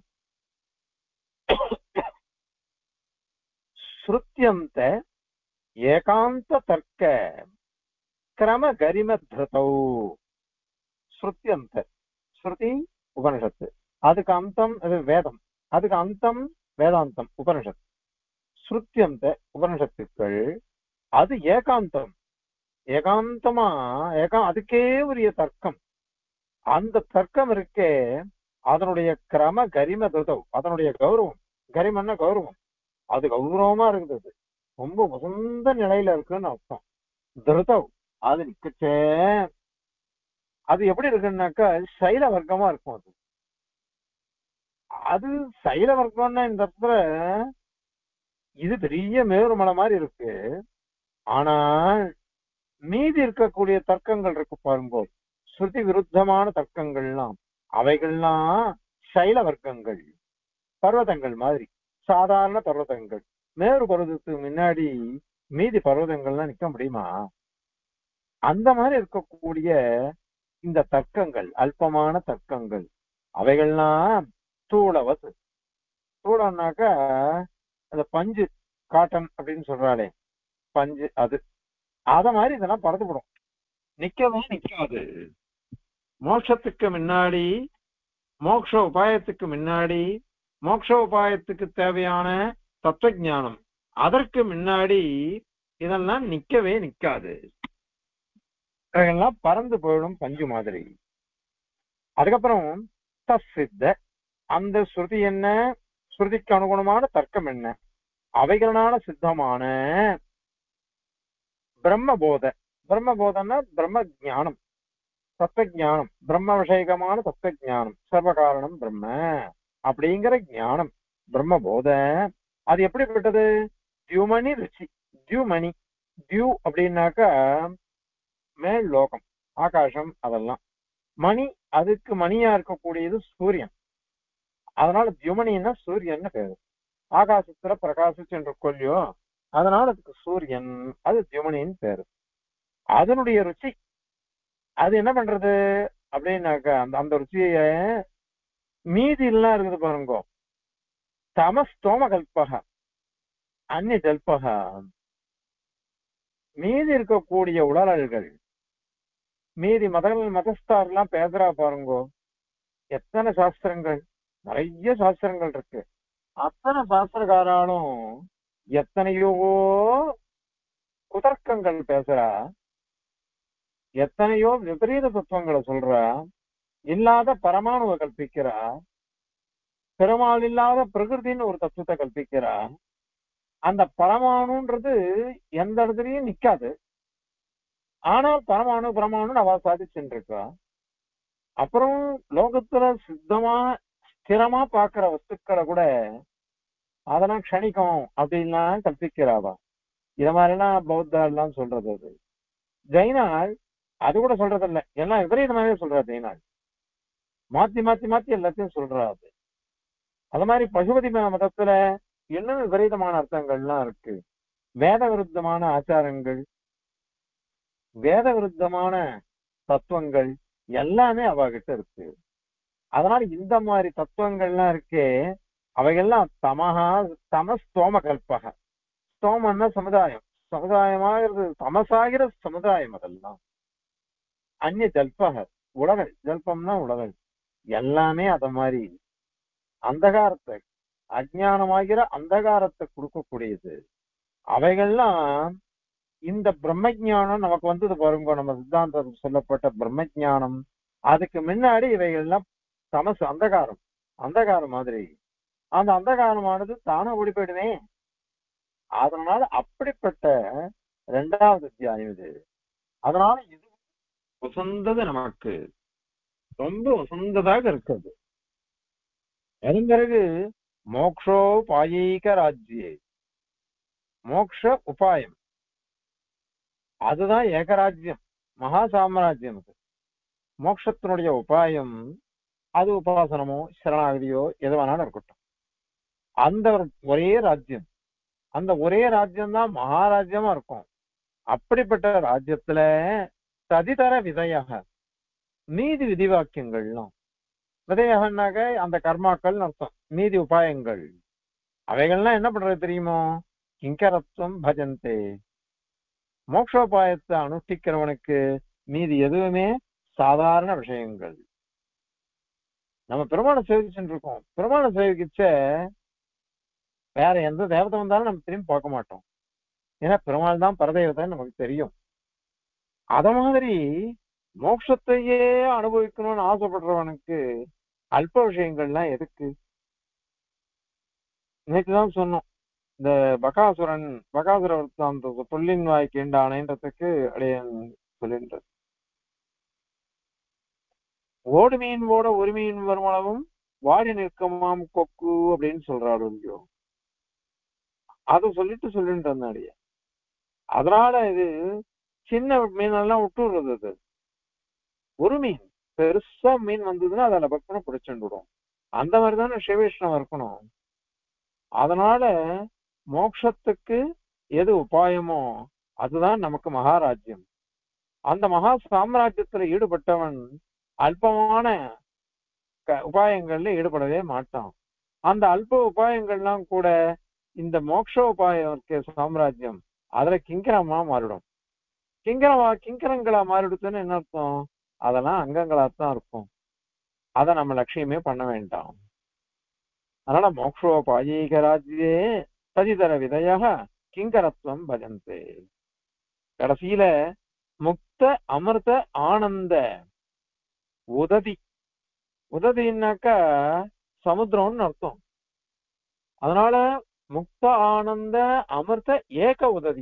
श्रुत्यन्ते ஏகாந்த தர்க்க கிரம கரிம திருத்தௌ. ஸ்ருத்தியந்த ஸ்ருதி உபனிஷத்து, அதுக்கு அந்தம் வேதம், அதுக்கு அந்தம் வேதாந்தம் உபனிஷத். ஸ்ருத்தியந்த உபனிஷத்துக்கள் அது ஏகாந்தம், ஏகாந்தமா ஏகா அதுக்கே உரிய தர்க்கம். அந்த தர்க்கம் இருக்கே அதனுடைய கிரம கரிம திருத்தௌ, அதனுடைய கௌரவம், கரிமன்னா கௌரவம், அது கௌரவமா இருக்குது, ரொம்ப உசந்த நிலையில இருக்குன்னு அர்த்தம். திருதவ் அது நிக்கச்சே அது எப்படி இருக்குன்னாக்கா சைல வர்க்கமா இருக்கும். அது அது சைல வர்க்கம்னா இந்த இடத்துல இது பெரிய மேருமலை மாதிரி இருக்கு. ஆனால் மீதி இருக்கக்கூடிய தர்க்கங்கள் இருக்கு பாருங்க, ஸ்ருதி விருத்தமான தர்க்கங்கள்லாம், அவைகள்லாம் சைல வர்க்கங்கள், பர்வதங்கள் மாதிரி, சாதாரண பர்வதங்கள். மேரு பர்வதத்துக்கு முன்னாடி மீதி பர்வதங்கள்லாம் நிக்க முடியுமா? அந்த மாதிரி இருக்கக்கூடிய இந்த தர்க்கங்கள் அல்பமான தர்க்கங்கள், அவைகள்லாம் ஸ்தூலவத். ஸ்தூலம்னாக்கா அந்த பஞ்சு, காட்டன் அப்படின்னு சொல்றாளே பஞ்சு, அது அத மாதிரி இதெல்லாம் பறந்துவிடும், நிக்கவே நிக்காது. மோட்சத்துக்கு முன்னாடி, மோட்ச உபாயத்துக்கு முன்னாடி, மோட்ச உபாயத்துக்கு தேவையான தத்துவ ஞானம், அதற்கு முன்னாடி இதெல்லாம் நிக்கவே நிக்காது, இதெல்லாம் பறந்து போயிடும் பஞ்சு மாதிரி. அதுக்கப்புறம் தசித்த, அந்த ஸ்ருதி என்ன, ஸ்ருதிக்கு அனுகுணமான தர்க்கம் என்ன, அவைகளான சித்தமான பிரம்மபோத, பிரம்மபோதன்னா பிரம்ம ஜானம், தத்துவ ஞானம், பிரம்ம விஷயகமான தத்துவ ஞானம், சர்வகாரணம் பிரம்ம அப்படிங்கிற ஞானம் பிரம்மபோத. அது எப்படிப்பட்டது? தியுமணி ருச்சி, தியுமணி, தியூ அப்படின்னாக்கா மேல் லோகம், ஆகாசம், அதெல்லாம் மணி, அதுக்கு மணியா இருக்கக்கூடியது சூரியன், அதனால தியுமணின்னா சூரியன் பேரு. ஆகாசத்துல பிரகாசிச்சு கொல்லியோ, அதனால அதுக்கு சூரியன், அது தியுமணின்னு பேரு. அதனுடைய ருச்சி அது என்ன பண்றது அப்படின்னாக்கா அந்த அந்த ருச்சிய மீதி எல்லாம் இருக்குது பாருங்க, தமஸ்தோம கல்பக அந்நிய ஜல்பக, மீதி இருக்கக்கூடிய உடல்கள், மீதி மதங்கள் மதஸ்தார் எல்லாம் பேசுறா பாருங்க, எத்தனை சாஸ்திரங்கள், நிறைய சாஸ்திரங்கள் இருக்கு, அத்தனை சாஸ்திரக்காராலும் எத்தனையோ குதர்க்கங்கள் பேசுறா, எத்தனையோ விபரீத தத்துவங்களை சொல்றா, இல்லாத பரமாணுவை கல்பிக்கிறா, பெருமாள் இல்லாத பிரகிருதின்னு ஒரு தத்துவத்தை கல்பிக்கிறா. அந்த பரமாணுன்றது எந்த இடத்துலயும் நிக்காது, ஆனால் பரமாணு பரமாணு அவ சாதிச்சுட்டு இருக்கா. அப்புறம் லோகத்துல சித்தமா ஸ்திரமா பாக்குற வஸ்துக்களை கூட அதெல்லாம் க்ஷணிக்கும் அப்படின்லாம் கற்பிக்கிறாவா. இத மாதிரிலாம் பௌத்தா எல்லாம் சொல்றது. அது ஜெயினால் அது கூட சொல்றது இல்ல, எல்லாம் விபரீதமாவே சொல்றா ஜெயினால். மாத்தி மாத்தி மாத்தி எல்லாத்தையும் சொல்றா அது. அது மாதிரி பசுபதி ம- மதத்துல இன்னும் விபரீதமான அர்த்தங்கள்லாம் இருக்கு. வேத விருத்தமான ஆச்சாரங்கள், வேத விருத்தமான தத்துவங்கள் எல்லாமே அவகிட்ட இருக்கு. அதனால இந்த மாதிரி தத்துவங்கள்லாம் இருக்கே, அவைகள்லாம் தமஹா தமஸ்தோம கல்பக. ஸ்தோமன்னா சமுதாயம், சமுதாயமாகிறது தமசாகிற சமுதாயம் அதெல்லாம். அந்நிய ஜல்பக, உலகல், ஜல்பம்னா உலகல், எல்லாமே அத மாதிரி அந்தகாரத்தை, அஜ்ஞானமாகிற அந்தகாரத்தை கொடுக்கக்கூடியது. அவைகள்லாம் இந்த பிரம்ம ஞானம் நமக்கு வந்தது பாருங்க, நம்ம சித்தாந்தம் சொல்லப்பட்ட பிரம்ம ஞானம், அதுக்கு முன்னாடி இவைகள்லாம் தமசு, அந்தகாரம், அந்தகாரம் மாதிரி. அந்த அந்தகாரமானது தானே ஓடி போயிடுமே. அதனால அப்படிப்பட்ட இரண்டாவது அத்தியாயம் இது. அதனால இது உசந்தது, நமக்கு ரொம்ப உசந்ததாக இருக்குது. அதன் பிறகு மோக்ஷோ பாயீக ராஜ்யே, மோக்ஷ உபாயம், அதுதான் ஏகராஜ்யம், மகா சாம்ராஜ்யம். அது மோட்சத்தினுடைய உபாயம். அது உபாசனமோ சரணாகதியோ எது வேணாலும் இருக்கட்டும். அந்த ஒரு ஒரே ராஜ்யம், அந்த ஒரே ராஜ்யம் தான் மகாராஜ்யமா இருக்கும். அப்படிப்பட்ட ராஜ்யத்துல ததிதர விதையாக மீதி விதிவாக்கியங்கள்லாம், விதையகன்னாக அந்த கர்மாக்கள் அர்த்தம், மீதி உபாயங்கள், அவைகள்லாம் என்ன பண்றது தெரியுமோ? கிங்கரத்துவம் பஜந்தே. மோட்சோபாயத்தை அனுஷ்டிக்கிறவனுக்கு மீதி எதுவுமே சாதாரண விஷயங்கள். நம்ம பெருமாளை சேவிச்சுட்டு இருக்கோம், பெருமாளை சேவிக்கிச்ச வேற எந்த தேவதை வந்தாலும் நம்ம திரும்பி பார்க்க மாட்டோம். ஏன்னா பெருமாள் தான் பரதேவதைன்னு நமக்கு தெரியும். அத மாதிரி மோட்சத்தையே அனுபவிக்கணும்னு ஆசைப்படுறவனுக்கு அல்ப விஷயங்கள்லாம் எதுக்கு? நேற்றுதான் சொன்னோம், இந்த பகாசுரன், பகாசுர விருத்தாந்த புள்ளின் வாய் கீண்டானைன்றதுக்கு அடையன் சொல்லின்றது. ஓடு மீன் ஓட ஒரு மீன் வருமானமும் வாடி நிற்கமாம் கொக்கு அப்படின்னு சொல்றாரு இல்லையோ. அதை சொல்லிட்டு சொல்லிட்டு இருந்தாடிய. அதனால இது சின்ன மீனெல்லாம் விட்டுடுறது. அது ஒரு மீன், பெருசா மீன் வந்ததுன்னா அதில் பக்கம் பிடிச்சுடும். அந்த மாதிரிதானே சிவவிஷ்ணவம் இருக்கணும். அதனால மோட்சத்துக்கு எது உபாயமோ அதுதான் நமக்கு மகாராஜ்யம். அந்த மகா சாம்ராஜ்யத்துல ஈடுபட்டவன் அல்பமான க- உபாயங்கள்ல ஈடுபடவே மாட்டான். அந்த அல்ப உபாயங்கள்லாம் கூட இந்த மோட்ச உபாயம் இருக்க சாம்ராஜ்யம் அதுல கிங்கரமா மாறிடும். கிங்கரமா கிங்கரங்களா மாறிடுச்சுன்னு என்ன அர்த்தம்? அதெல்லாம் அங்கங்களாத்தான் இருக்கும். அதை நம்ம லட்சியமே பண்ண வேண்டாம். அதனால மோக்ஷோபாயீக ராஜ்யே ததிதர விதையாக கிங்கரத்துவம் பஜந்தே. கடைசியில முக்த அமிர்த ஆனந்த உததி, உததினாக்கா சமுத்திரம்னு அர்த்தம். அதனால முக்த ஆனந்த அமிர்த ஏக உததி,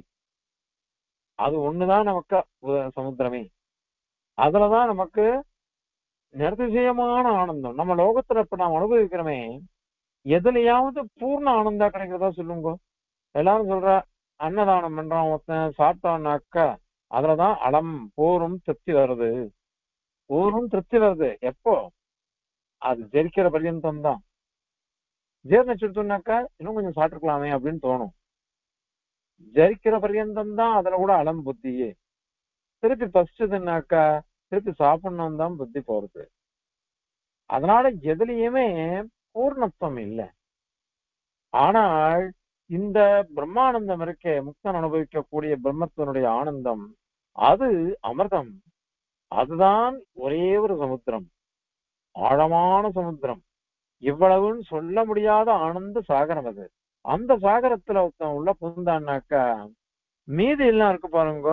அது ஒண்ணுதான் நமக்கு உ- சமுத்திரமே. அதுலதான் நமக்கு நிர்திசயமான ஆனந்தம். நம்ம லோகத்துல இப்ப நாம் அனுபவிக்கிறோமே, எதுலயாவது பூர்ண ஆனந்தா கிடைக்கிறதா சொல்லுங்க. எல்லாரும் சொல்ற அன்னதானம் பண்றான் ஒருத்தன், சாப்பிட்டான்னாக்கா அதுலதான் அலம் போரும் திருப்தி வருது. போரும் திருப்தி வருது எப்போ? அது ஜெரிக்கிற பர்யந்தம் தான். ஜீர்ணிச்சுட்டுனாக்கா இன்னும் கொஞ்சம் சாப்பிட்டுக்கலாமே அப்படின்னு தோணும். ஜெரிக்கிற பர்யந்தம் தான் அதுல கூட அலம் புத்தியே. திருப்பி பசிச்சதுன்னாக்கா திருப்பி சாப்பிடணும் தான் புத்தி போறது. அதனால எதுலயுமே பூர்ணத்துவம் இல்லை. ஆனால் இந்த பிரம்மானந்தம் இருக்கே, முக்தன் அனுபவிக்கக்கூடிய பிரம்மத்தினுடைய ஆனந்தம், அது அமிர்தம். அதுதான் ஒரே ஒரு சமுத்திரம், ஆழமான சமுத்திரம். இவ்வளவுன்னு சொல்ல முடியாத ஆனந்த சாகரம் அது. அந்த சாகரத்துல ஒருத்தன் உள்ள புகுந்தான்னாக்கா மீதி எல்லாம் இருக்கு பாருங்க.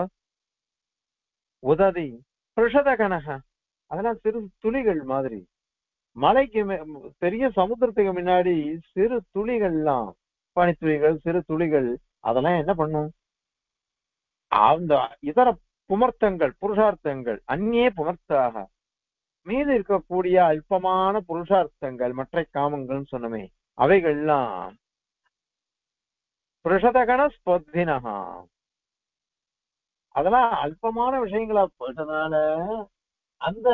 உததி பிருஷத கனக, அதெல்லாம் சிறு துளிகள் மாதிரி. மலைக்கு மே- பெரிய சமுத்திரத்துக்கு முன்னாடி சிறு துளிகள்லாம், பனித்துளிகள், சிறு துளிகள், அதெல்லாம் என்ன பண்ணும்? அந்த இதர புமர்த்தங்கள் புருஷார்த்தங்கள் அந்நே புமர்த்தாக மீது இருக்கக்கூடிய அல்பமான புருஷார்த்தங்கள் மற்ற காமங்கள்னு சொன்னமே அவைகள்லாம் புருஷதகண ஸ்பொத்தினஹா அதெல்லாம் அல்பமான விஷயங்களா போயிட்டதுனால அந்த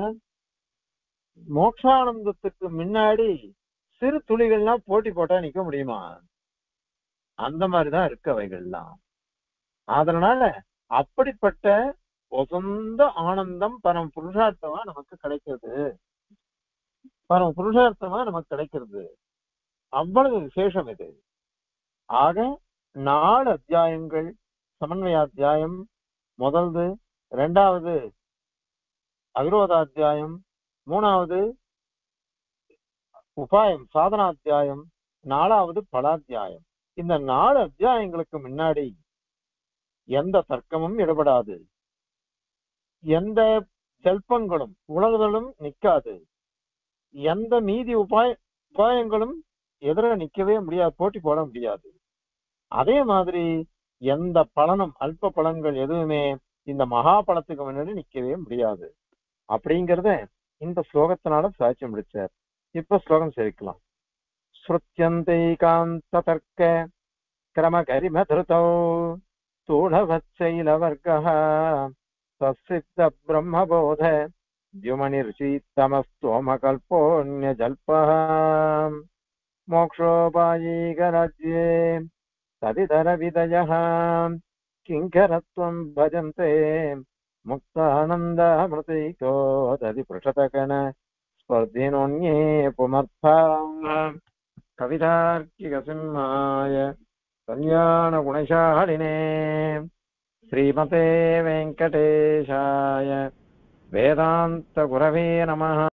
மோட்சானந்தத்துக்கு முன்னாடி சிறு துளிகள்லாம் போட்டி போட்டா நிக்க முடியுமா? அந்த மாதிரிதான் இருக்கு அவைகள்லாம். அதனால அப்படிப்பட்ட உசந்த ஆனந்தம் பரம் புருஷார்த்தமா நமக்கு கிடைக்கிறது. பரம் புருஷார்த்தமா நமக்கு கிடைக்கிறது. அவ்வளவு விசேஷம் இது. ஆக நாலு அத்தியாயங்கள் சமன்வயாத்தியாயம் முதல்து, இரண்டாவது அவிரோதாத்தியாயம், மூணாவது உபாயம் சாதனாத்தியாயம், நாலாவது பலாத்தியாயம். இந்த நாலு அத்தியாயங்களுக்கு முன்னாடி எந்த தர்க்கமும் ஈடுபடாது, எந்த செல்பங்களும் உலகுதலும் நிக்காது, எந்த மீதி உபாய உபாயங்களும் எதிர நிக்கவே முடியாது, போட்டி போட முடியாது. அதே மாதிரி எந்த பலனும் அல்ப பலன்கள் எதுவுமே இந்த மகா பலத்துக்கு முன்னாடி நிக்கவே முடியாது. அப்படிங்கறத இந்த ஸ்லோகத்தினால சாட்சி முடிச்சார். இப்ப ஸ்லோகம் சேவிக்கலாம். ஸ்ருத்யந்தை காந்த தர்க்க கிரம கரிம திருதோ தூணவத்சைல வர்க்கஹ தஸ்ஸித்த பிரம்மபோத द्युमनिर्षीतमस्तोम कल्पोऽन्य जल्पः मोक्षोपायीकराज्ये तदितर विदयः किङ्करत्वं भजन्ते मुक्तानन्दामृतैको तदि पृषतकन स्पर्धिनोऽन्ये पुमर्था कवितार्किकसिंहाय कल्याणगुणशालिने श्रीमते वेङ्कटेशाय वेदान्तगुरवे नमः।